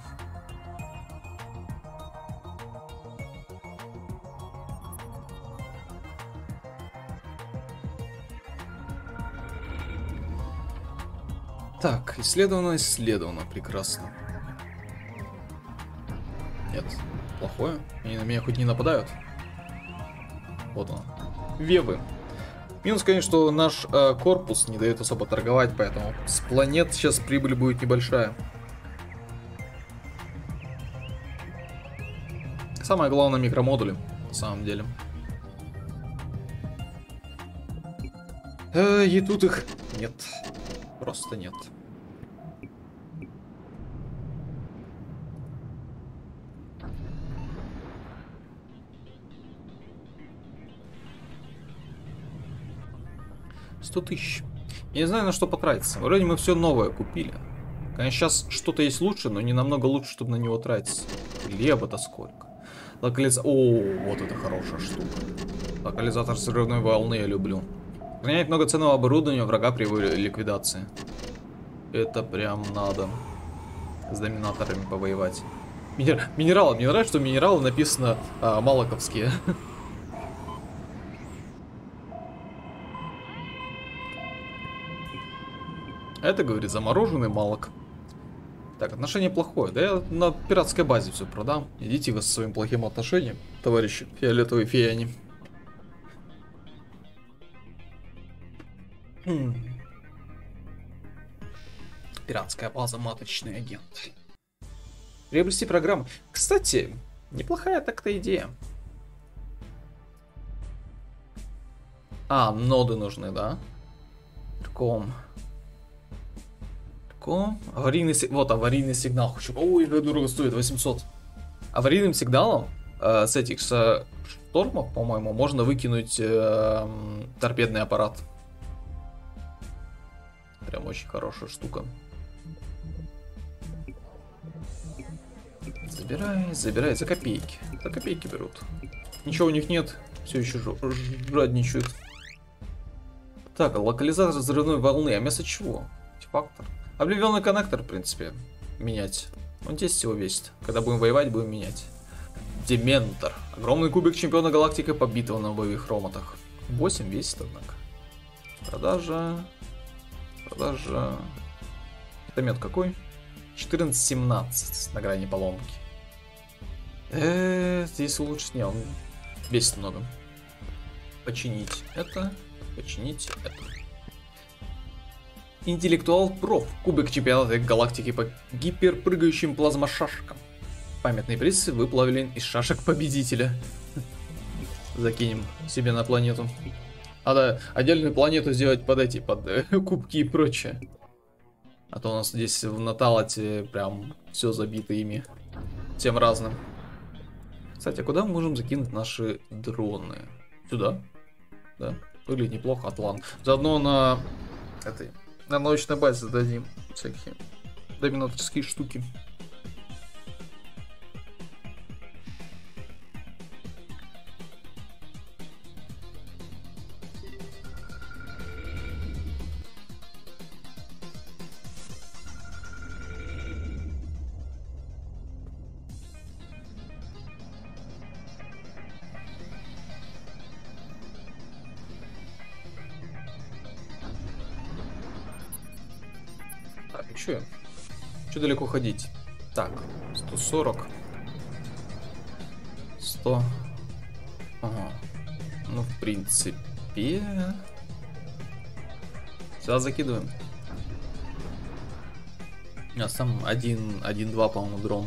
Так, исследовано, прекрасно. Нет, плохое. Они на меня хоть не нападают. Вот он. Вевы. Минус, конечно, что наш корпус не дает особо торговать, поэтому с планет сейчас прибыль будет небольшая. Самое главное микромодули, на самом деле. И тут их нет. Просто нет. $100 000. Я не знаю, на что потратиться. Вроде мы все новое купили. Конечно, сейчас что-то есть лучше, но не намного лучше, чтобы на него тратить. Хлеба-то сколько. О, вот это хорошая штука. Локализатор взрывной волны я люблю. Сохраняет много ценного оборудования врага при его ликвидации. Это прям надо. С доминаторами повоевать. Минералы. Мне нравится, что минералы написано малаковские. Это, говорит, замороженный малок. Так, отношение плохое. Да я на пиратской базе все продам. Идите вы со своим плохим отношением, товарищи фиолетовые феяне. Пиратская база, маточный агент. Приобрести программу. Кстати, неплохая так-то идея. Ноды нужны, да? Ком. Аварийный сигнал. Вот, аварийный сигнал. Ой, это дорого стоит, 800. Аварийным сигналом с этих штормов, по-моему, можно выкинуть торпедный аппарат. Прям очень хорошая штука. Забирай за копейки. За копейки берут. Ничего у них нет. Все еще жадничают. Так, локализатор взрывной волны. А вместо чего? Артефактор. Обливенный коннектор, в принципе, менять. Он 10 всего весит. Когда будем воевать, будем менять. Дементор. Огромный кубик чемпиона галактики, побитого на боевых роботах. 8 весит, однако. Продажа. Метомет какой? 14-17 на грани поломки. Здесь улучшить. Не, он весит много. Починить это. Интеллектуал проф. Кубик чемпионата галактики по гиперпрыгающим плазмошашкам. Памятный приз выплавлен из шашек победителя. Закинем себе на планету. Надо отдельную планету сделать под кубки и прочее. А то у нас здесь в Наталате прям все забито ими. Всем разным. Кстати, а куда мы можем закинуть наши дроны? Сюда? Да. Выглядит неплохо, Атлан. Заодно на научной базе дадим всякие доминаторские штуки. Че далеко ходить? Так, 140. 100. Ага. Ну, в принципе... Сюда закидываем. У нас там 1-2, по-моему, дрон.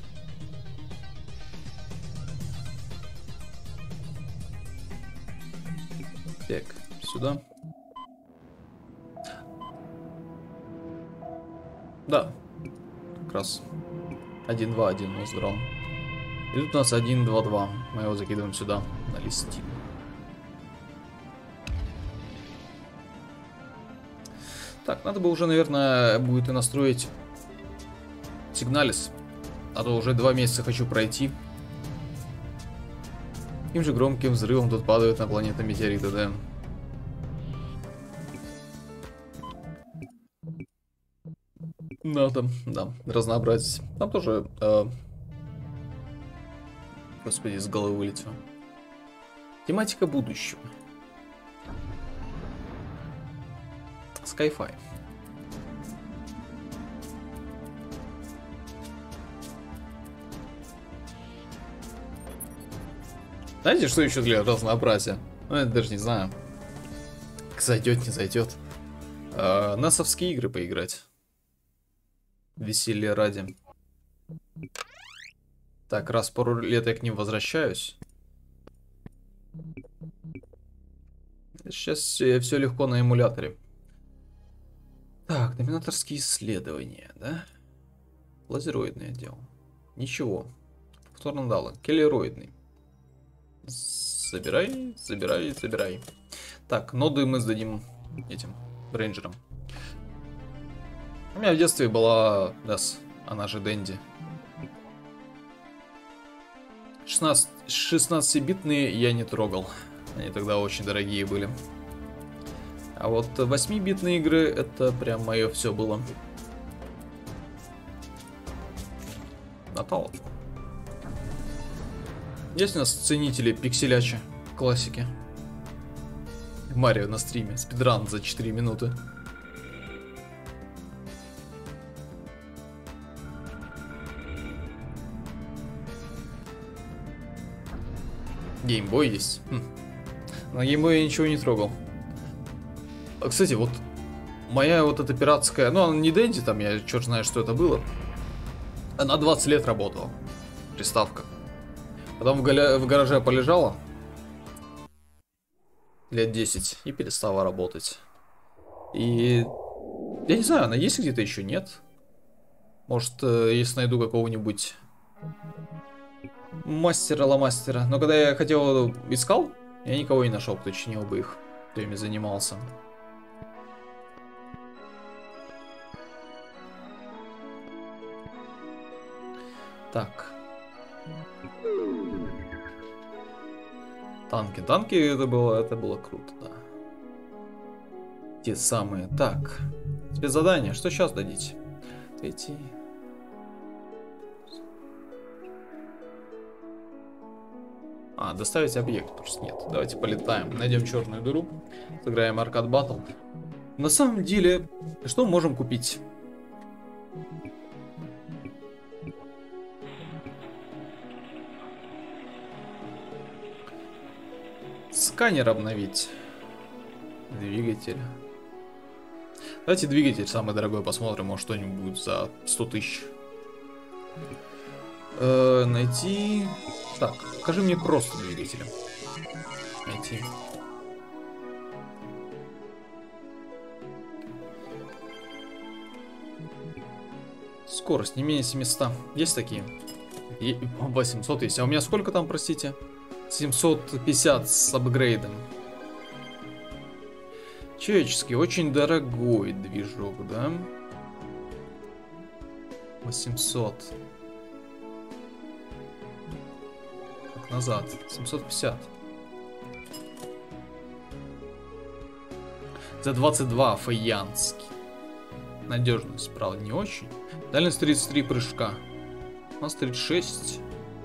Так, сюда. Да. Как раз 1-2-1 у нас дрон. И тут у нас 1-2-2. Мы его закидываем сюда, на листин. Так, надо бы уже, наверное, будет и настроить сигналис. А то уже 2 месяца хочу пройти. Каким же громким взрывом тут падают на планету метеориты, да. Надо, да, разнообразить. Там тоже... Господи, из головы вылетело. Тематика будущего. Sky-Fi. Знаете, что еще для разнообразия? Ну, я даже не знаю. Зайдет, не зайдет. Насовские игры поиграть. Веселье ради. Так, раз в пару лет я к ним возвращаюсь. Сейчас все легко на эмуляторе. Так, доминаторские исследования, да? Лазероидный отдел. Ничего. Торнадало. Келлероидный. Забирай, забирай, забирай. Так, ноды мы сдадим этим рейнджерам. У меня в детстве была Дас, она же Дэнди. 16-битные я не трогал. Они тогда очень дорогие были. А вот 8-битные игры, это прям мое все было. Натал. Есть у нас ценители пикселяча, классики? Марио на стриме, спидран за 4 минуты. Геймбой есть. На геймбой я ничего не трогал. А, кстати, вот моя вот эта пиратская, ну она не Дэнди, там я черт знает, что это было. Она 20 лет работала. Приставка. Потом в гараже полежала. Лет 10. И перестала работать. И... Я не знаю, она есть где-то еще, нет? Может, если найду какого-нибудь... мастера-ломастера. Но когда я хотел, искал, я никого не нашел, кто чинил бы их, кто ими занимался. Так. Танки это было круто, да. Те самые. Так. Спецзадание. Что сейчас дадите? Эти... А, доставить объект, просто нет. Давайте полетаем, найдем черную дыру, сыграем аркад баттл. На самом деле, что мы можем купить? Сканер обновить. Двигатель. Давайте двигатель самый дорогой посмотрим, может что-нибудь будет за 100 тысяч. Найти... Так, покажи мне просто двигателя. Найти. Скорость не менее 700. Есть такие? 800 есть. А у меня сколько там, простите? 750 с апгрейдом. Человеческий, очень дорогой движок, да? 800. Так, назад. 750. За 22 фаянский. Надежность, правда, не очень. Дальность 33 прыжка. У нас 36.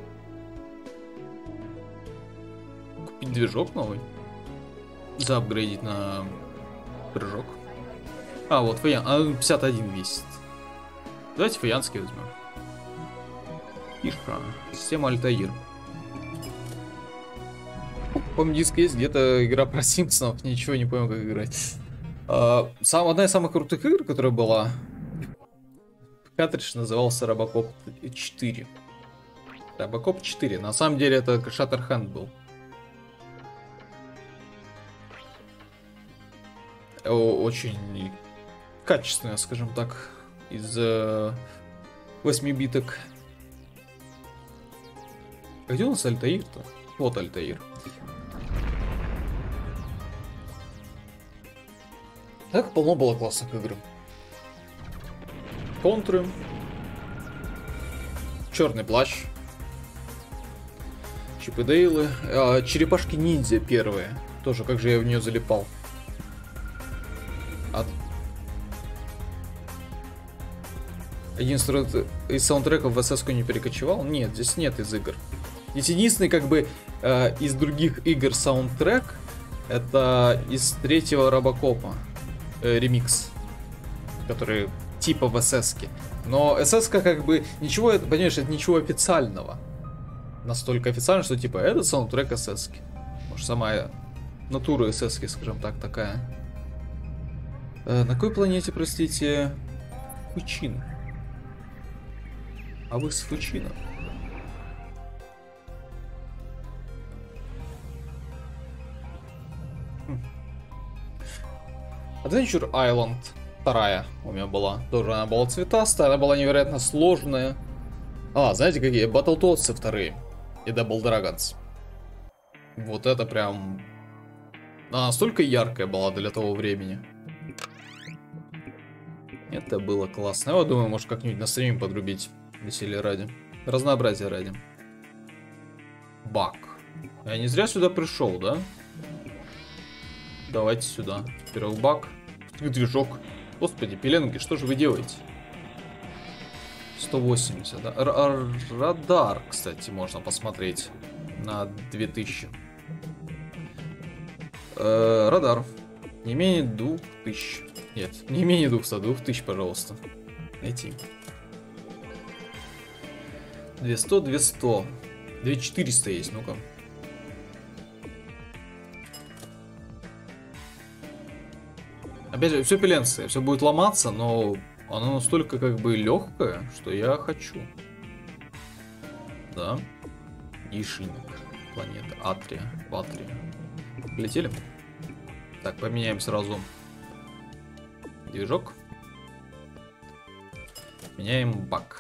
Купить движок новый. Заапгрейдить на прыжок. А, вот фаян. А, 51 весит. Давайте фаянский возьмем. Фишка. Система Альтаир. Помню, диск есть, где-то игра про Симпсонов. Ничего не понял, как играть. Одна из самых крутых игр, которая была, картридж назывался Робокоп 4. Робокоп 4. На самом деле это Shatterhand был. Очень качественно, скажем так, из 8 биток. А где у нас Альтаир-то? Вот Альтаир. Так полно было классных игр. Контры. Черный плащ. Чип и Дейлы. Черепашки ниндзя первые. Тоже, как же я в нее залипал. Один из саундтреков в СС-ку не перекочевал? Нет, здесь нет из игр. Здесь единственный, как бы, из других игр саундтрек, это из третьего Робокопа. Ремикс. Который типа в СС-ке. Но СС-ка как бы ничего, понимаешь, это ничего официального. Настолько официально, что типа это саундтрек СС-ки. Может, сама натура СС-ки, скажем так, такая. На какой планете, простите, Фучин? А вы с Фучино? Adventure Island. Вторая у меня была. Тоже она была цветастая, она была невероятно сложная. А, знаете какие? Battletoads вторые. И Double Dragons. Вот это прям... Она настолько яркая была для того времени. Это было классно. Я думаю, может как-нибудь на стриме подрубить. Веселье ради. Разнообразие ради. Баг. Я не зря сюда пришел, да? Давайте сюда. Во-первых, баг. Движок. Господи, пеленги, что же вы делаете? 180, да? Радар, кстати, можно посмотреть. На 2000. Радар. Не менее 2000. Нет, не менее 200. 2000, пожалуйста. Найти. 200, 200. 2400 есть, ну-ка. Опять же, все пеленция, все будет ломаться, но оно настолько как бы легкое, что я хочу. Да. Гишлинг. Планета Атрия. Патрия. Летели? Так, поменяем сразу движок. Меняем бак.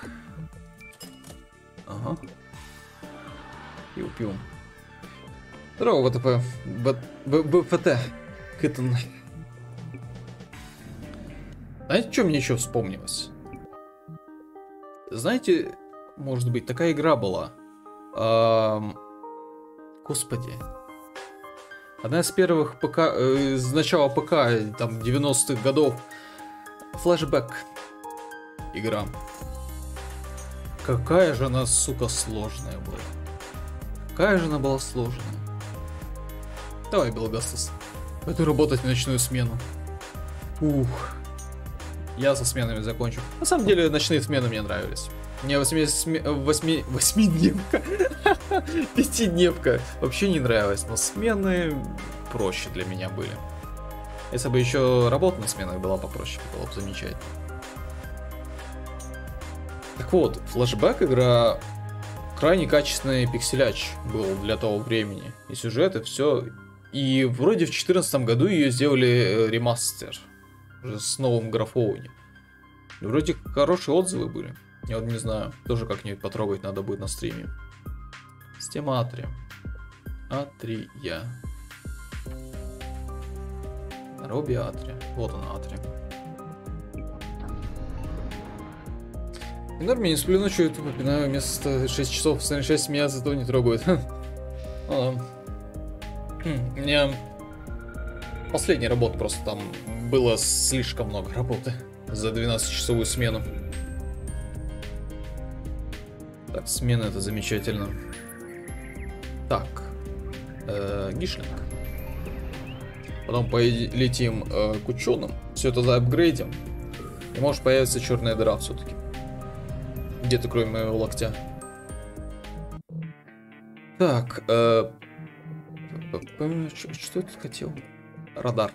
Ага. Пиу-пиу. Здорово, ВТП. БФТ. Китон. Знаете, что мне еще вспомнилось? Знаете, может быть, такая игра была. Господи. Одна из первых ПК, с начала ПК, там, 90-х годов. Flashback. Игра. Какая же она, сука, сложная была. Какая же она была сложная. Давай, Белгастас. Пойду работать в ночную смену. Ух. Я со сменами закончу. На самом деле, ночные смены мне нравились. Мне восьмидневка, пятидневка вообще не нравилась, но смены проще для меня были. Если бы еще работа на сменах была попроще, было бы замечательно. Так вот, Flashback игра крайне качественный пикселяч был для того времени. И сюжет, и все. И вроде в 2014 году ее сделали ремастер. С новым графоуни. Вроде хорошие отзывы были. Я вот не знаю. Тоже как-нибудь потрогать надо будет на стриме. Система Атрия. Атрия. Робби Атрия. Вот она, Атрия. И норме, не сплю ночью, попинаю вместо 6 часов. Остальные 6 меня зато не трогают. Ну да. У меня последняя работа просто там было слишком много работы за 12-часовую смену. Так, смена это замечательно. Так. Гишлинг. Потом полетим к ученым. Все это заапгрейдим. И может появиться черная дыра все-таки. Где-то кроме моего локтя. Так. Что я тут хотел? Радар.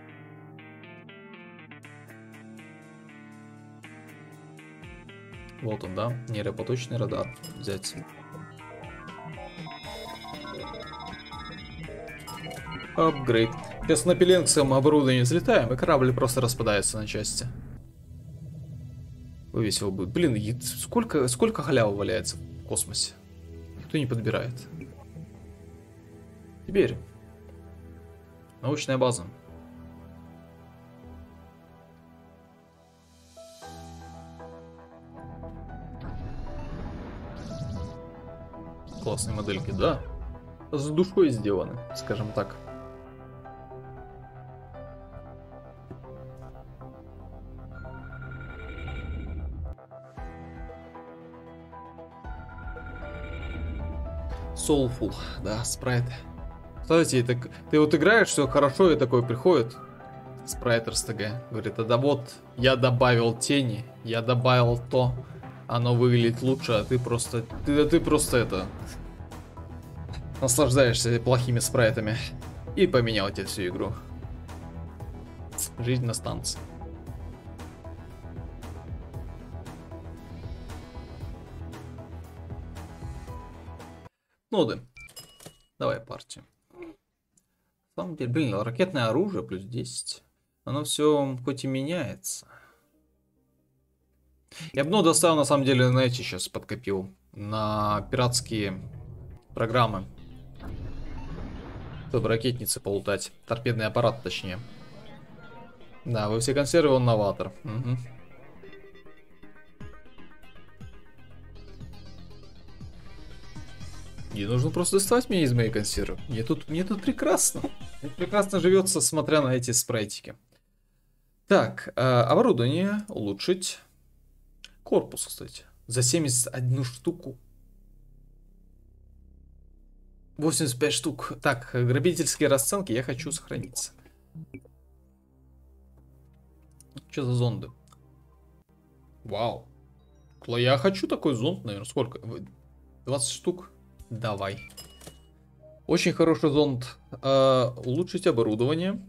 Вот он, да? Нейропоточный радар. Взять. Апгрейд. Сейчас на пеленксовом оборудовании взлетаем, и корабль просто распадается на части. Весело будет. Блин, сколько халявы валяется в космосе? Никто не подбирает. Теперь. Научная база. Классные модельки, да. С душой сделаны, скажем так. Soulful, да, спрайт. Кстати, ты вот играешь, все хорошо, и такой приходит спрайтер с ТГ. Говорит, а да вот, я добавил тени, я добавил то. Оно выглядит лучше, а ты просто это наслаждаешься плохими спрайтами. И поменял тебе всю игру. Жизнь на станции. Ноды. Давай партию. На самом деле, блин, ракетное оружие плюс 10. оно все хоть и меняется. Я бы, ну, достал, на самом деле, на эти сейчас подкопил. На пиратские программы. Чтобы ракетницы полутать. Торпедный аппарат, точнее. Да, вы все консервы, он новатор. Угу. Не нужно просто доставать меня из моей консервы. Мне тут прекрасно. Мне прекрасно живется, смотря на эти спрайтики. Так, оборудование улучшить. Корпус, кстати. За 71 штуку. 85 штук. Так, грабительские расценки я хочу сохраниться. Что за зонды? Вау. Я хочу такой зонд, наверное. Сколько? 20 штук? Давай. Очень хороший зонд. Улучшить оборудование.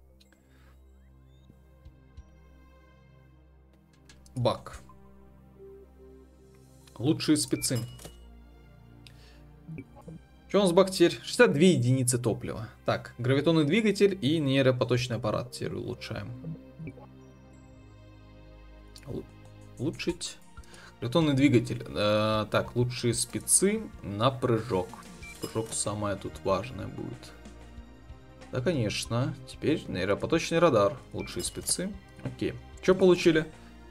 Бак. Лучшие спецы. Что у нас бак теперь? 62 единицы топлива. Так, гравитонный двигатель и нейропоточный аппарат теперь улучшаем. Улучшить. Гравитонный двигатель. Так, лучшие спецы на прыжок. Прыжок самое тут важное будет. Да, конечно. Теперь нейропоточный радар. Лучшие спецы. Окей. Что получили?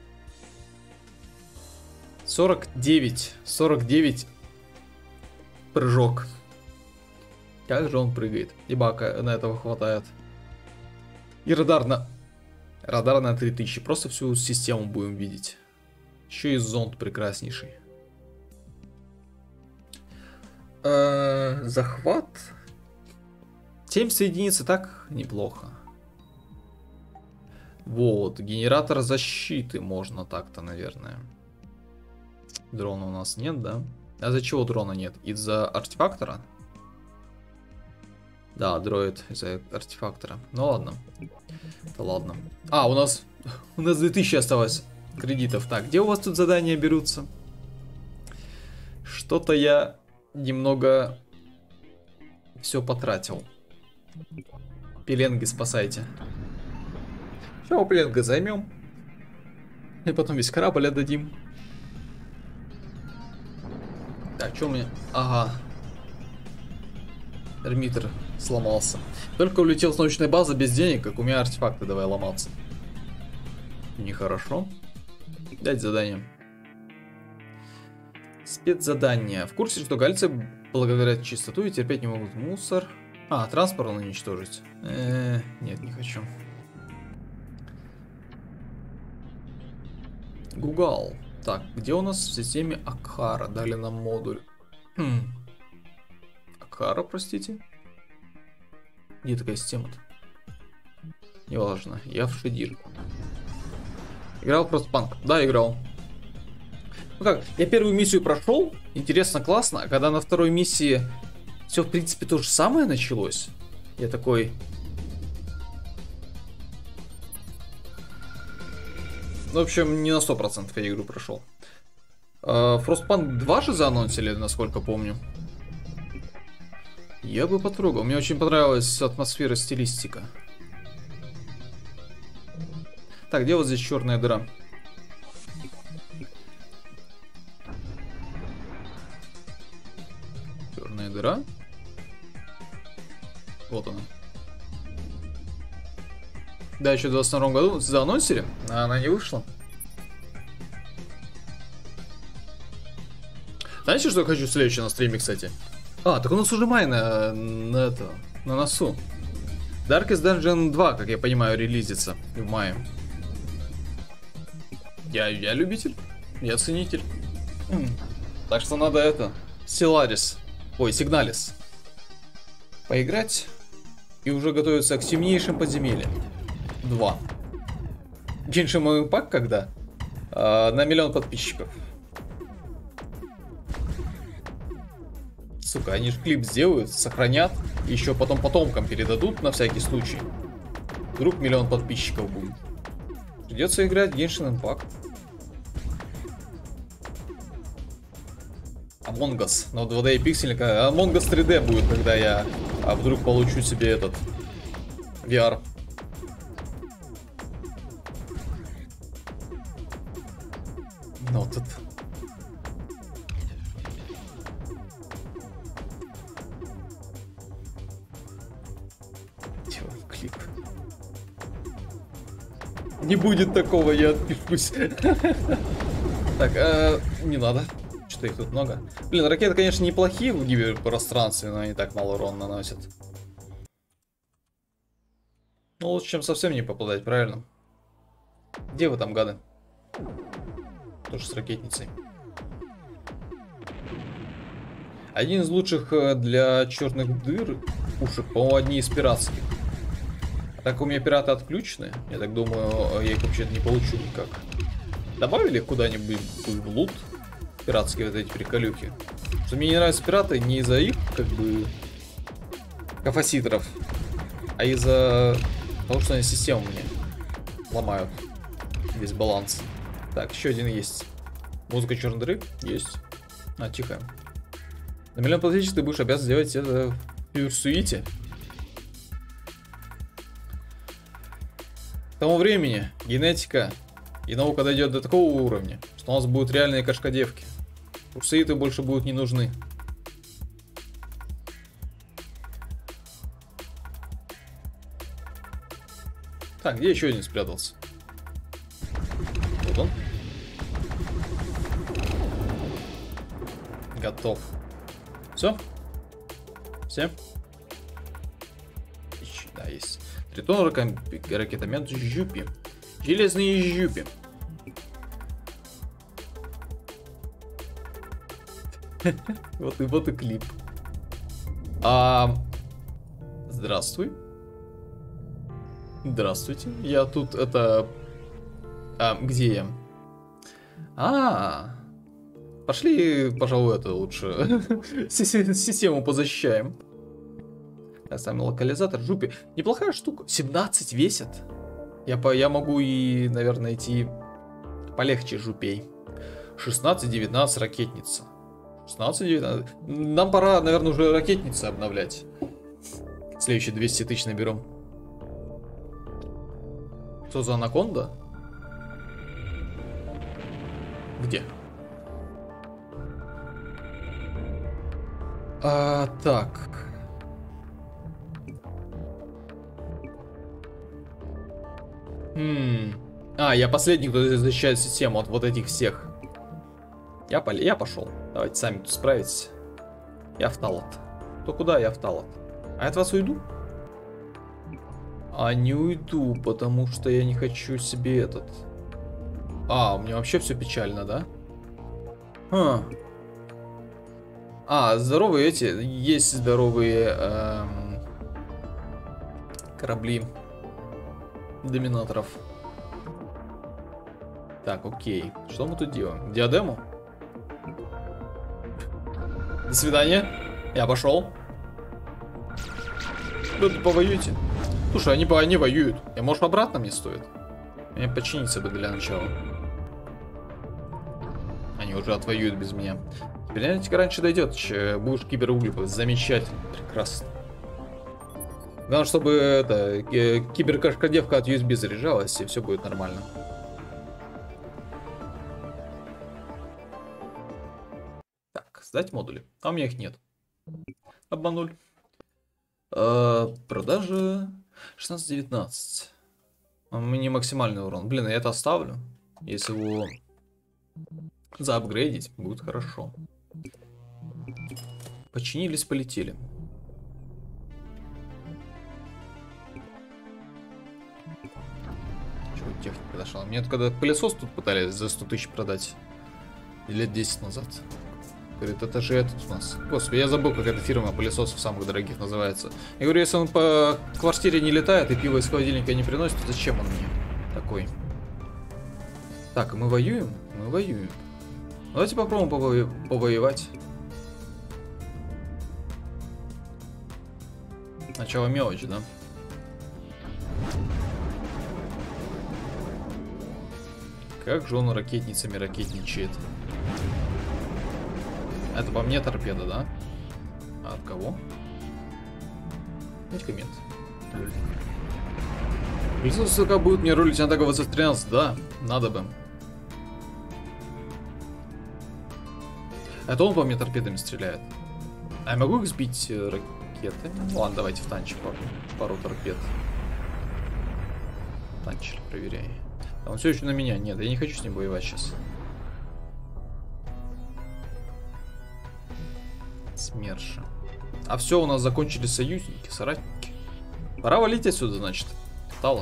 49. 49 прыжок. Как же он прыгает. И бака на этого хватает. И радар на 3000. Просто всю систему будем видеть. Еще и зонд прекраснейший. Захват. 70 единиц и так неплохо. Вот. Генератор защиты можно так-то, наверное. Дрона у нас нет, да? А за чего дрона нет? Из-за артефактора? Да, дроид из-за артефактора. Ну ладно. Да ладно. А, у нас 2000 осталось кредитов. Так, где у вас тут задания берутся? Что-то я немного все потратил. Пеленги спасайте. Все, пеленга займем. И потом весь корабль отдадим. Так, что у меня? Ага. Эрмитр сломался. Только улетел с научной базы без денег, как у меня артефакты давай ломаться. Нехорошо. Дать задание. Спецзадание. В курсе, что гальцы благодаря чистоту и терпеть не могут мусор. А, транспорт уничтожить. Нет, не хочу. Гугал. Так, где у нас в системе Акхара? Дали нам модуль. Акхара, простите. Где такая система-то? Неважно, я в Шедир. Играл просто панк. Да, играл. Ну как, я первую миссию прошел. Интересно, классно. А когда на второй миссии все, в принципе, то же самое началось. Я такой... В общем, не на 100% я игру прошел. Frostpunk 2 же заанонсили, насколько помню. Я бы потрогал. Мне очень понравилась атмосфера, стилистика. Так, где вот здесь черная дыра? Черная дыра. Вот она. Да, еще в 22 году заанонсили, а она не вышла. Знаете, что я хочу следующее на стриме, кстати? А, так у нас уже май на носу. Darkest Dungeon 2, как я понимаю, релизится в мае. Я любитель, я ценитель. Так что надо это, Сигналис. Поиграть и уже готовиться к темнейшим подземельям. 2. Genshin Impact когда? На 1 миллион подписчиков. Сука, они же клип сделают, сохранят, еще потом потомкам передадут на всякий случай. Вдруг 1 миллион подписчиков будет. Придется играть Genshin Impact. Among Us, но 2D и пиксельника. Among Us 3D будет, когда я вдруг получу себе этот VR. Ну тут. Чё, клип? Не будет такого, я отпишусь. Так, не надо. Что-то их тут много. Блин, ракеты, конечно, неплохие в гиперпространстве, но они так мало урона наносят. Ну, лучше, чем совсем не попадать, правильно? Где вы там, гады? Тоже с ракетницей. Один из лучших для черных дыр пушек, по-моему, одни из пиратских. А так у меня пираты отключены. Я так думаю, я их вообще-то не получу никак. Добавили куда-нибудь в лут пиратские вот эти приколюхи? Что мне не нравятся пираты не из-за их, как бы, кафаситеров, а из-за того, что они систему мне ломают. Весь баланс. Так, еще один есть. Музыка черной дыры? Есть. А, тихо. На миллион подписчиков ты будешь обязан сделать это в пьюрсуите. К тому времени генетика и наука дойдет до такого уровня, что у нас будут реальные кашкадевки. Пьюрсуиты больше будут не нужны. Так, где еще один спрятался? Вот он. Готов. Все? Все? Да, есть. Тритон, ракетомет, жюпи. Железные жюпи. Вот и клип. Здравствуй. Здравствуйте. Я тут это... где я? Пошли, пожалуй, это лучше. Систему позащищаем. Оставим локализатор. Жупи. Неплохая штука. 17 весит. Я могу и, наверное, идти полегче жупей. 16-19 ракетница. 16-19. Нам пора, наверное, уже ракетницы обновлять. Следующие 200 тысяч наберем. Что за анаконда? Где? Так. Я последний, кто защищает систему от вот этих всех. Я пошел. Давайте сами тут справитесь. Я в Талат. То куда я в Талат? А я от вас уйду? Не уйду, потому что я не хочу себе этот. У меня вообще все печально, да? Здоровые эти. Есть здоровые корабли доминаторов. Так, окей. Что мы тут делаем? Диадему? До свидания. Я пошел. Вы тут повоюете. Слушай, они воюют. Я, может, обратно мне стоит? Мне подчиниться бы для начала. Они уже отвоюют без меня. Кибернетика раньше дойдет. Будешь киберуглебой. Замечательно. Прекрасно. Главное, чтобы это киберкашкадевка от USB заряжалась, и все будет нормально. Так, сдать модули. А у меня их нет. Обманули. Продажа 16-19. Мне максимальный урон. Блин, я это оставлю. Если его заапгрейдить, будет хорошо. Починились, полетели. Чего техника подошла? Мне когда пылесос тут пытались за 100 тысяч продать. Лет 10 назад. Говорит, это же этот у нас. Господи, я забыл, как эта фирма пылесосов самых дорогих называется. Я говорю, если он по квартире не летает и пиво из холодильника не приносит, то зачем он мне такой? Так, мы воюем? Мы воюем. Давайте попробуем повоевать. Начало мелочи, да? Как же он ракетницами ракетничает. Это по мне торпеда, да? А от кого? Дайте коммент. Лицо СК будет мне рулить на такого 13, да, надо бы. Это он по мне торпедами стреляет. А я могу их сбить ракетами? Ладно, давайте в танчик пару торпед. Танчер, проверяй. А он все еще на меня. Нет, я не хочу с ним воевать сейчас. СМЕРШа. А все, у нас закончились союзники, соратники. Пора валить отсюда, значит. Стало.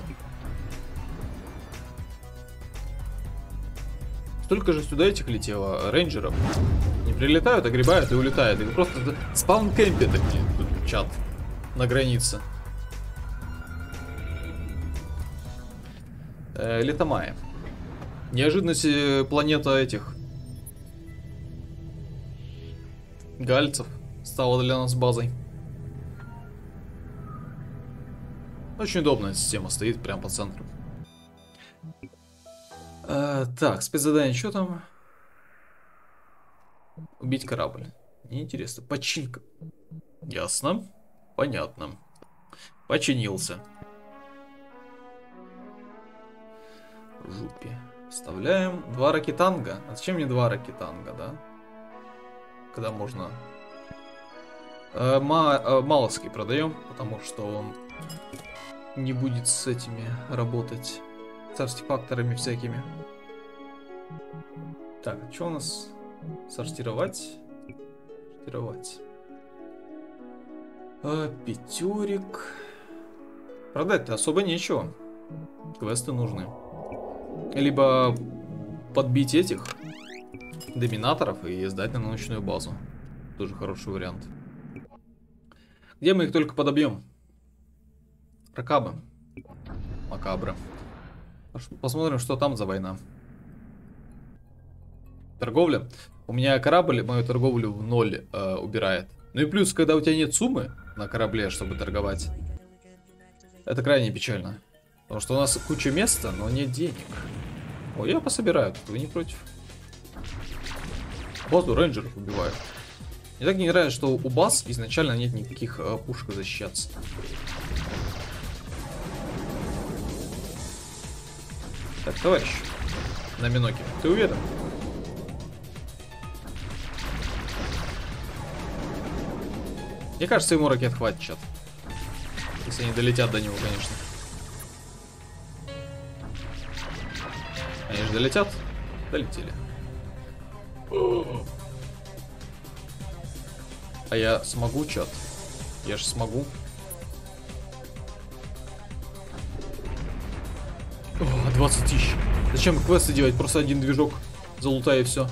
Столько же сюда этих летело рейнджеров. Не прилетают, огребают и улетают. И просто спаун-кемпят такие. Тут чат на границе. Летомая. Неожиданности планета этих гальцев стала для нас базой. Очень удобная система, стоит прямо по центру. Так, спецзадание, что там? Убить корабль. Неинтересно. Починка. Ясно. Понятно. Починился. Жупи. Вставляем 2 ракетанга. А зачем мне 2 ракетанга, да? Когда можно... Маловский продаем, потому что он не будет с этими работать. С артефакторами всякими. Так, что у нас? Сортировать. Сортировать. Пятерик. Продать-то особо нечего. Квесты нужны. Либо подбить этих доминаторов и сдать на научную базу. Тоже хороший вариант. Где мы их только подобьем? Ракабы. Макабры. Посмотрим, что там за война. Торговля. У меня корабль мою торговлю в 0 убирает. Ну и плюс, когда у тебя нет суммы на корабле, чтобы торговать, это крайне печально. Потому что у нас куча места, но нет денег. Ой, я пособираю, вы не против? Базу рейнджеров убиваю. Мне так не нравится, что у баз изначально нет никаких пушек защищаться. Так, товарищ, на Миноке, ты уверен? Мне кажется, ему ракет хватит, чат. Если они долетят до него, конечно. Они же долетят? Долетели. А я смогу, чат? Я же смогу. О, 20 тысяч. Зачем квесты делать? Просто один движок. Залутай и все.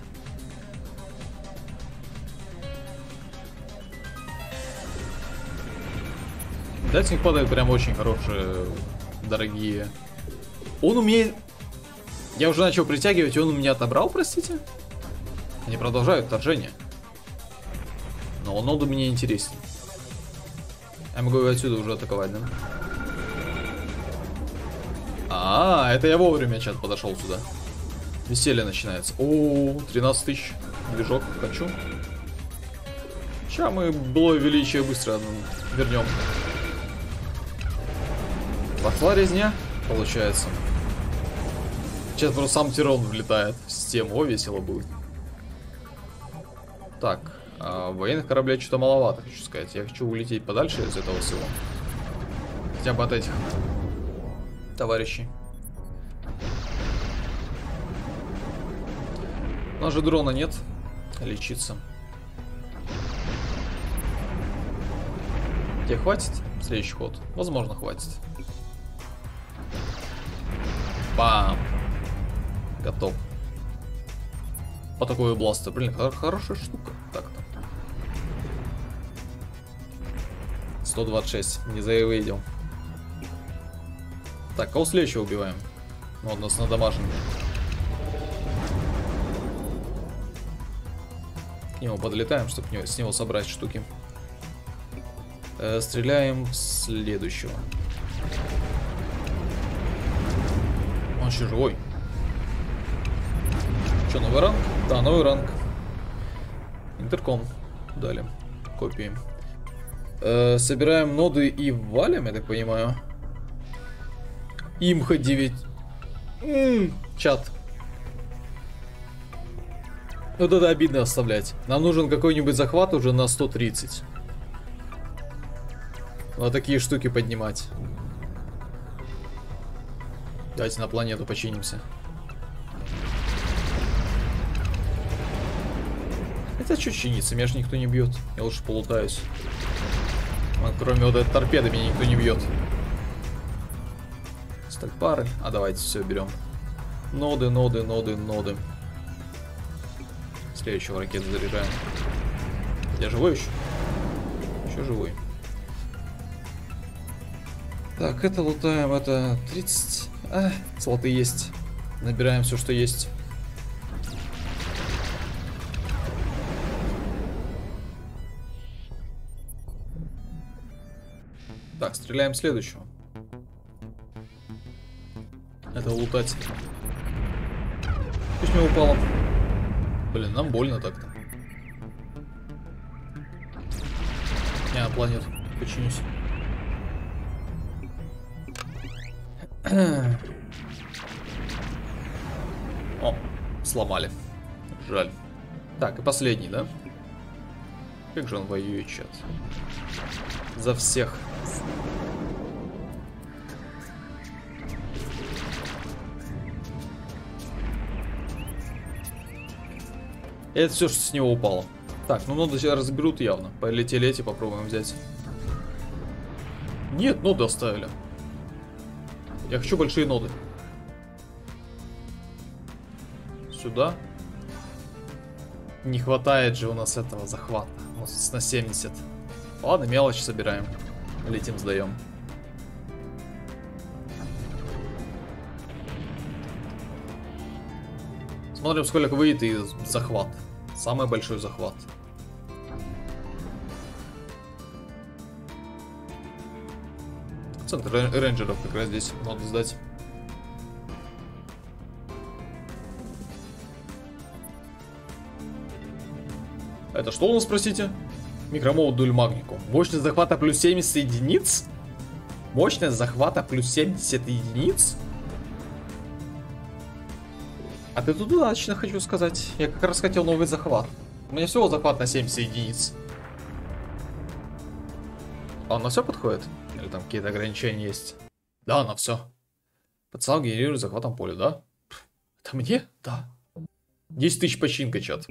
Да, с них падают прям очень хорошие, дорогие. Он умеет... Я уже начал притягивать, и он у меня отобрал, простите? Они продолжают вторжение. Но он ноду мне интересен. Я могу его отсюда уже атаковать, да? Это я вовремя, чат, подошел сюда. Веселье начинается. О, 13 тысяч. Движок хочу. Сейчас мы былое величие быстро вернем. Пошла резня, получается. Сейчас просто сам Тирон влетает в систему. О, весело будет. Так, военных кораблей что-то маловато, хочу сказать. Я хочу улететь подальше из этого всего. Хотя бы от этих товарищей. У нас же дрона нет. Лечиться. Тебе хватит? Следующий ход. Возможно, хватит. Бам! Готов. По такой бластер. Блин, хорошая штука. Так-то. 126. Не заявил. Так, кого следующего убиваем? Ну, он нас надамажен. К нему подлетаем, чтобы с него собрать штуки. Стреляем в следующего. Он еще живой. Что, новый ранг? Да, новый ранг. Интерком. Дали. Копии. Собираем ноды и валим, я так понимаю. Имха 9. Чат. Вот это обидно оставлять. Нам нужен какой-нибудь захват уже на 130. Вот такие штуки поднимать. Давайте на планету починимся. Это что чинится? Меня же никто не бьет. Я лучше полутаюсь. Кроме вот этой торпеды меня никто не бьет. Стальпары. А давайте все берем. Ноды, ноды, ноды, ноды. Следующего ракету заряжаем. Я живой еще? Еще живой. Так, это лутаем. Это 30. Слоты есть. Набираем все, что есть. Так, стреляем следующего. Это лутать. Пусть мне упало. Блин, нам больно так-то. Я на планету починюсь. О, сломали. Жаль. Так, и последний, да? Как же он воюет, чат. За всех. Это все, что с него упало. Так, ну ноды себя разберут явно. Полетели эти, попробуем взять. Нет, ноды оставили. Я хочу большие ноды. Сюда. Не хватает же у нас этого захвата. На 70. Ладно, мелочь собираем. Летим, сдаем. Смотрим, сколько выйдет и захват. Самый большой захват. Центр рейнджеров как раз здесь надо сдать. Это что у нас, спросите? Микромодуль магникум. Мощность захвата плюс 70 единиц? Мощность захвата плюс 70 единиц? А ты тут удачно, хочу сказать. Я как раз хотел новый захват. У меня всего захват на 70 единиц. А он на все подходит? Или там какие-то ограничения есть? Да, на все. Потенциал генерирует захватом поля, да? Это мне? Да. 10 тысяч починка, чат.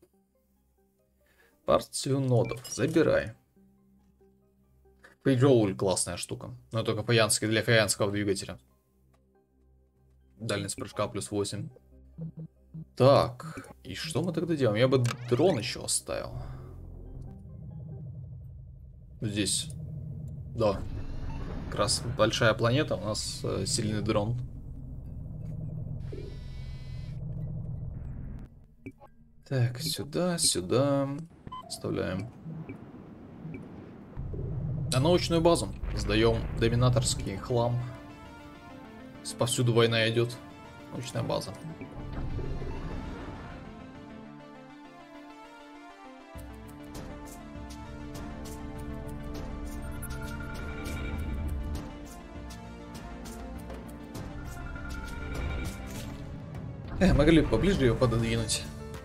Партию нодов. Забирай. Пейджоуль классная штука. Но только фаянский, для фаянского двигателя. Дальность прыжка плюс 8. Так, и что мы тогда делаем? Я бы дрон еще оставил. Здесь. Да. Как раз большая планета, у нас сильный дрон. Так, сюда, сюда. Вставляем. На научную базу. Сдаем доминаторский хлам. Повсюду война идет. Научная база. Могли бы поближе ее пододвинуть.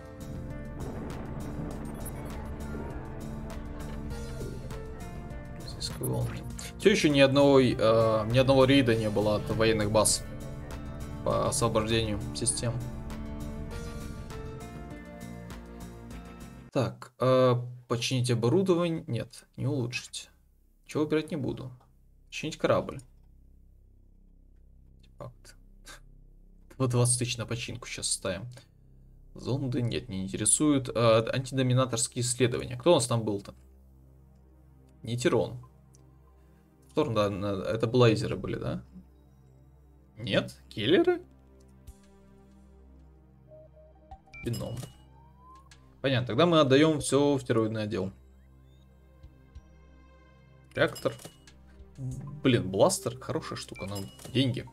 Все еще ни одного рейда не было от военных баз по освобождению систем. Так, починить оборудование? Нет, не улучшить. Чего выбирать не буду. Починить корабль. Факт. Вот 20 тысяч на починку сейчас ставим. Зонды нет, не интересуют. Антидоминаторские исследования. Кто у нас там был-то? Нейтерон. Да, это блейзеры были, да? Нет? Киллеры? Бином. Понятно, тогда мы отдаем все в стероидный отдел. Реактор. Блин, бластер, хорошая штука, но деньги.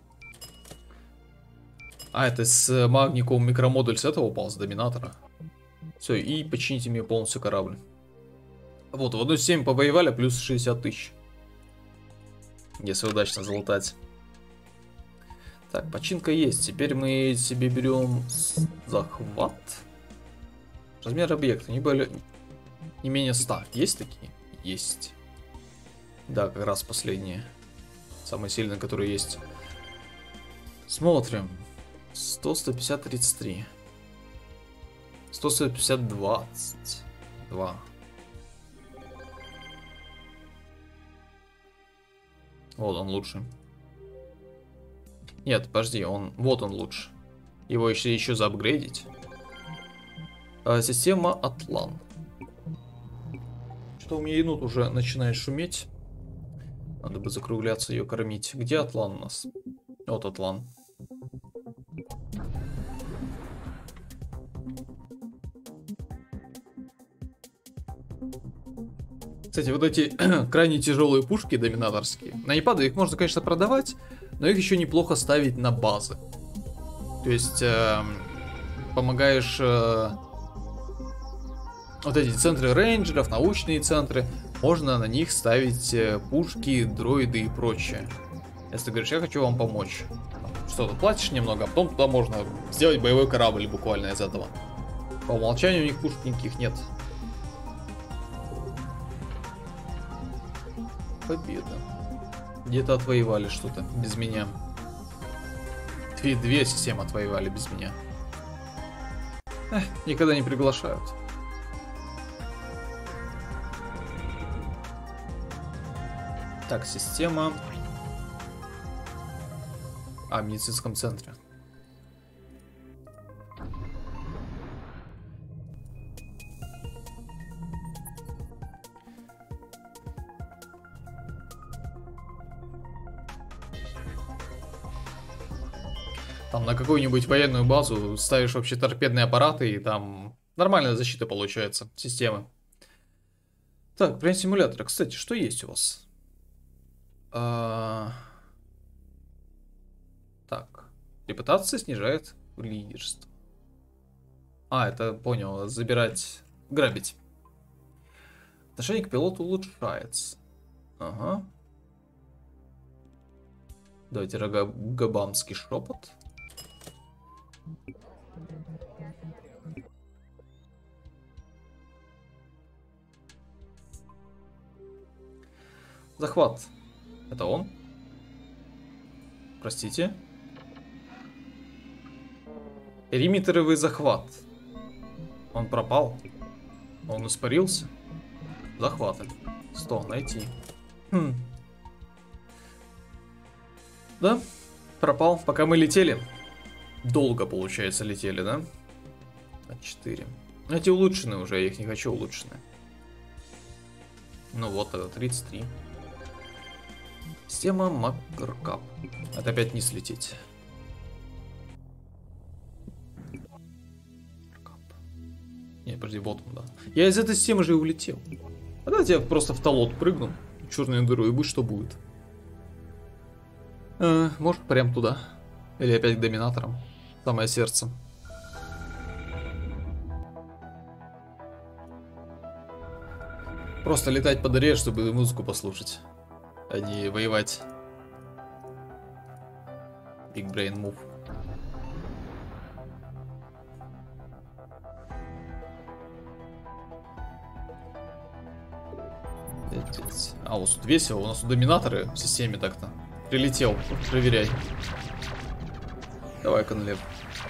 А, это с магникум микромодуль с этого упал, с доминатора. Все, и почините мне полностью корабль. Вот, в 1.7 повоевали, плюс 60 тысяч. Если удачно залутать. Так, починка есть. Теперь мы себе берем захват. Размер объекта не менее 100. Есть такие? Есть. Да, как раз последние. Самые сильные, которые есть. Смотрим. 100, 150, 33. 100, 150, 22. Вот он лучше. Нет, подожди, вот он лучше. Его еще заапгрейдить. Система Атлан. Что у меня енот уже начинает шуметь. Надо бы закругляться, ее кормить. Где Атлан у нас? Вот Атлан. Кстати, вот эти крайне тяжелые пушки доминаторские. На iPad их можно, конечно, продавать, но их еще неплохо ставить на базы. То есть помогаешь вот эти центры рейнджеров, научные центры. Можно на них ставить пушки, дроиды и прочее. Если ты говоришь, я хочу вам помочь. Что-то платишь немного, а потом туда можно сделать боевой корабль буквально из этого. По умолчанию у них пушек никаких нет. Победа. Где-то отвоевали что-то без меня. Две системы отвоевали без меня. Никогда не приглашают. Так, система. В медицинском центре. Там на какую-нибудь военную базу ставишь вообще торпедные аппараты, и там нормальная защита получается, системы. Так, прям симулятор. Кстати, что есть у вас? Так, репутация снижает лидерство. Это понял, забирать, грабить. Отношение к пилоту улучшается. Ага. Давайте габамский шепот. Захват. Это он? Простите. Периметровый захват. Он пропал. Он испарился. Захваты. 100. Найти. Да, пропал. Пока мы летели. Долго, получается, летели, да? 4. Эти улучшенные уже, я их не хочу улучшенные. Ну вот, это 33. Система Макрокап. Это опять не слететь. Не, подожди, вот он, да. Я из этой системы же и улетел. А давайте я просто в талот прыгну. В черную дыру, и будь что будет. Может, прям туда. Или опять к доминаторам. Самое сердце. Просто летать по дыре, чтобы музыку послушать. А не воевать. Big Brain Move. А, у нас тут весело, у нас тут доминаторы в системе так-то. Прилетел, проверяй. Давай-ка налево.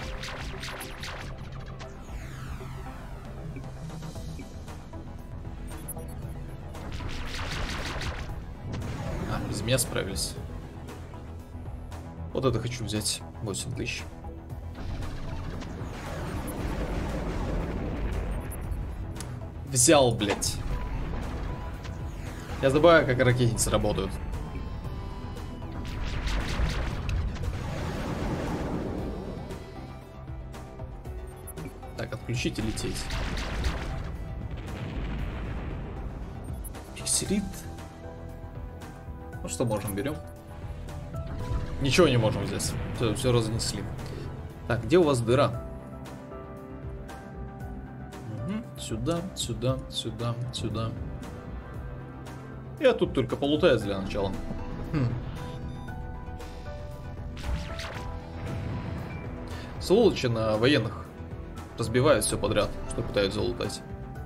Без меня справились. Вот это хочу взять. 8000. Взял, блять. Я забываю, как ракетницы работают. Так, отключить и лететь. Пикселит. Ну что можем, берем. Ничего не можем взять. Все разнесли. Так, где у вас дыра? Угу. Сюда, сюда, сюда, сюда. Я тут только полутаюсь для начала. Сволочи на военных разбивают все подряд, что пытаются залутать.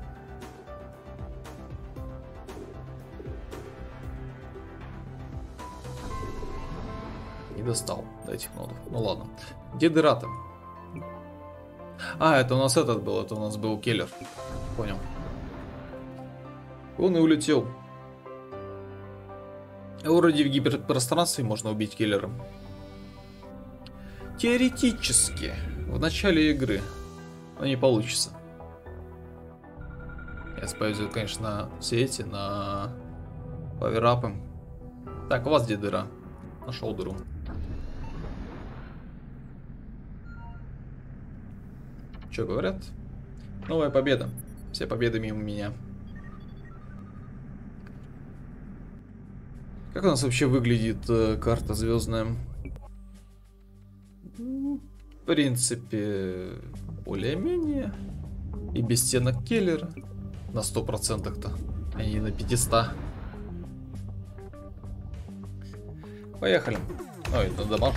Не достал до этих нодов. Ну ладно. Где дыра-то? А, это у нас этот был, это у нас был киллер. Понял. Он и улетел. Вроде в гиперпространстве можно убить киллером. Теоретически. В начале игры. Но не получится. Я использую, конечно, все эти на паверапы. Так, у вас где дыра? Нашел дыру. Что говорят? Новая победа. Все победы мимо меня. Как у нас вообще выглядит карта звездная? В принципе, более-менее. И без стенок киллера. На 100%-то. А не на 500. Поехали. Ой, на домашку.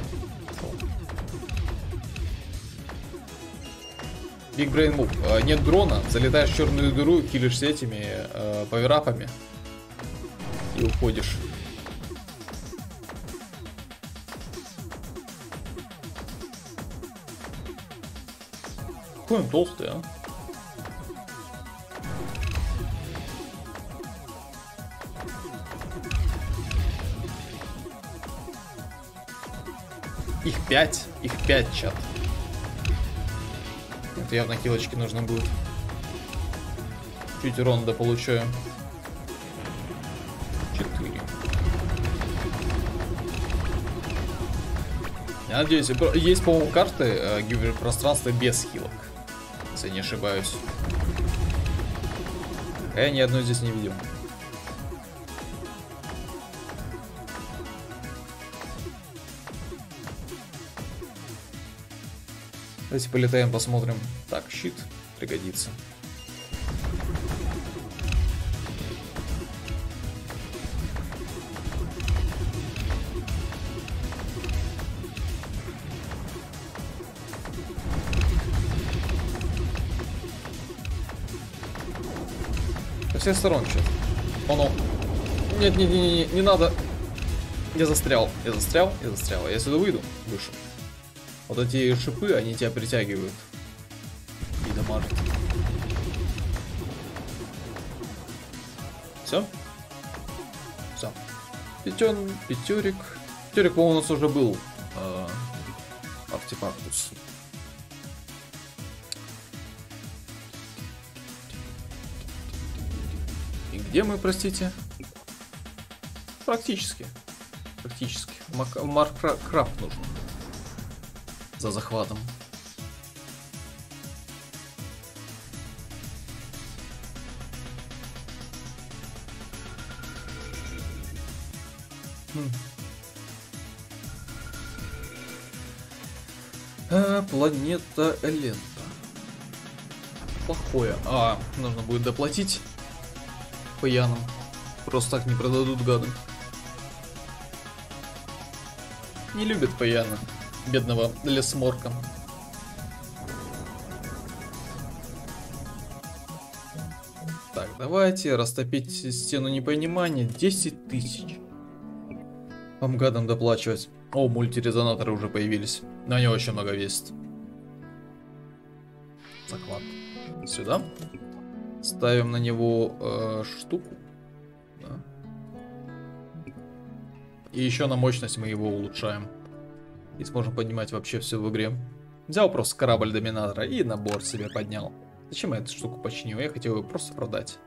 Big Brain Move. Нет дрона, залетаешь в черную дыру, хилишься этими паверапами и уходишь. Какой он толстый, а? Их 5, чат. Это явно килочки нужно будет. Чуть урона да получаю. 4. Я надеюсь, есть, по-моему, карты гиперпространства без хилок. Если не ошибаюсь. А я ни одной здесь не видел. Давайте полетаем, посмотрим. Так, щит пригодится. Со всех сторон что-то. Оно. Нет, не надо. Я застрял. Я сюда выйду. Выше. Вот эти шипы, они тебя притягивают. И дамажат. Все? Все. Пятерик. Пятерик, по-моему, у нас уже был. Артефактус. И где мы, простите? Практически. Маркрафт нужен. За захватом. Планета Элента. Плохое. Нужно будет доплатить паянам. Просто так не продадут, гады. Не любят паяна. Бедного лесморка. Так, давайте растопить стену непонимания. 10 тысяч. Вам гадам доплачивать. О, мультирезонаторы уже появились. Но они очень много весят. Захват. Сюда. Ставим на него штуку. Да. И еще на мощность мы его улучшаем. И сможем поднимать вообще все в игре. Взял просто корабль доминатора и набор себе поднял. Зачем я эту штуку починил? Я хотел ее просто продать.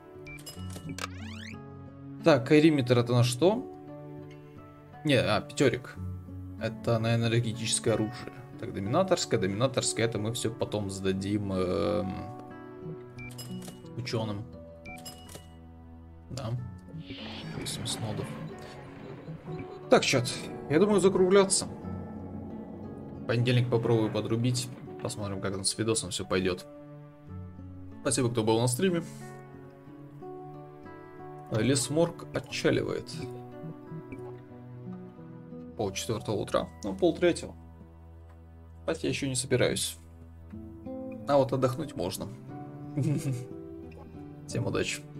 Так, кайримитр это на что? Не, пятерик. Это на энергетическое оружие. Так, доминаторское это мы все потом сдадим ученым. Да. 80 нодов. Так, чат, я думаю закругляться. Понедельник попробую подрубить. Посмотрим, как с видосом все пойдет. Спасибо, кто был на стриме. Лесморк отчаливает. 3:30 утра. Ну, 2:30. Спать я еще не собираюсь. А вот отдохнуть можно. Всем удачи.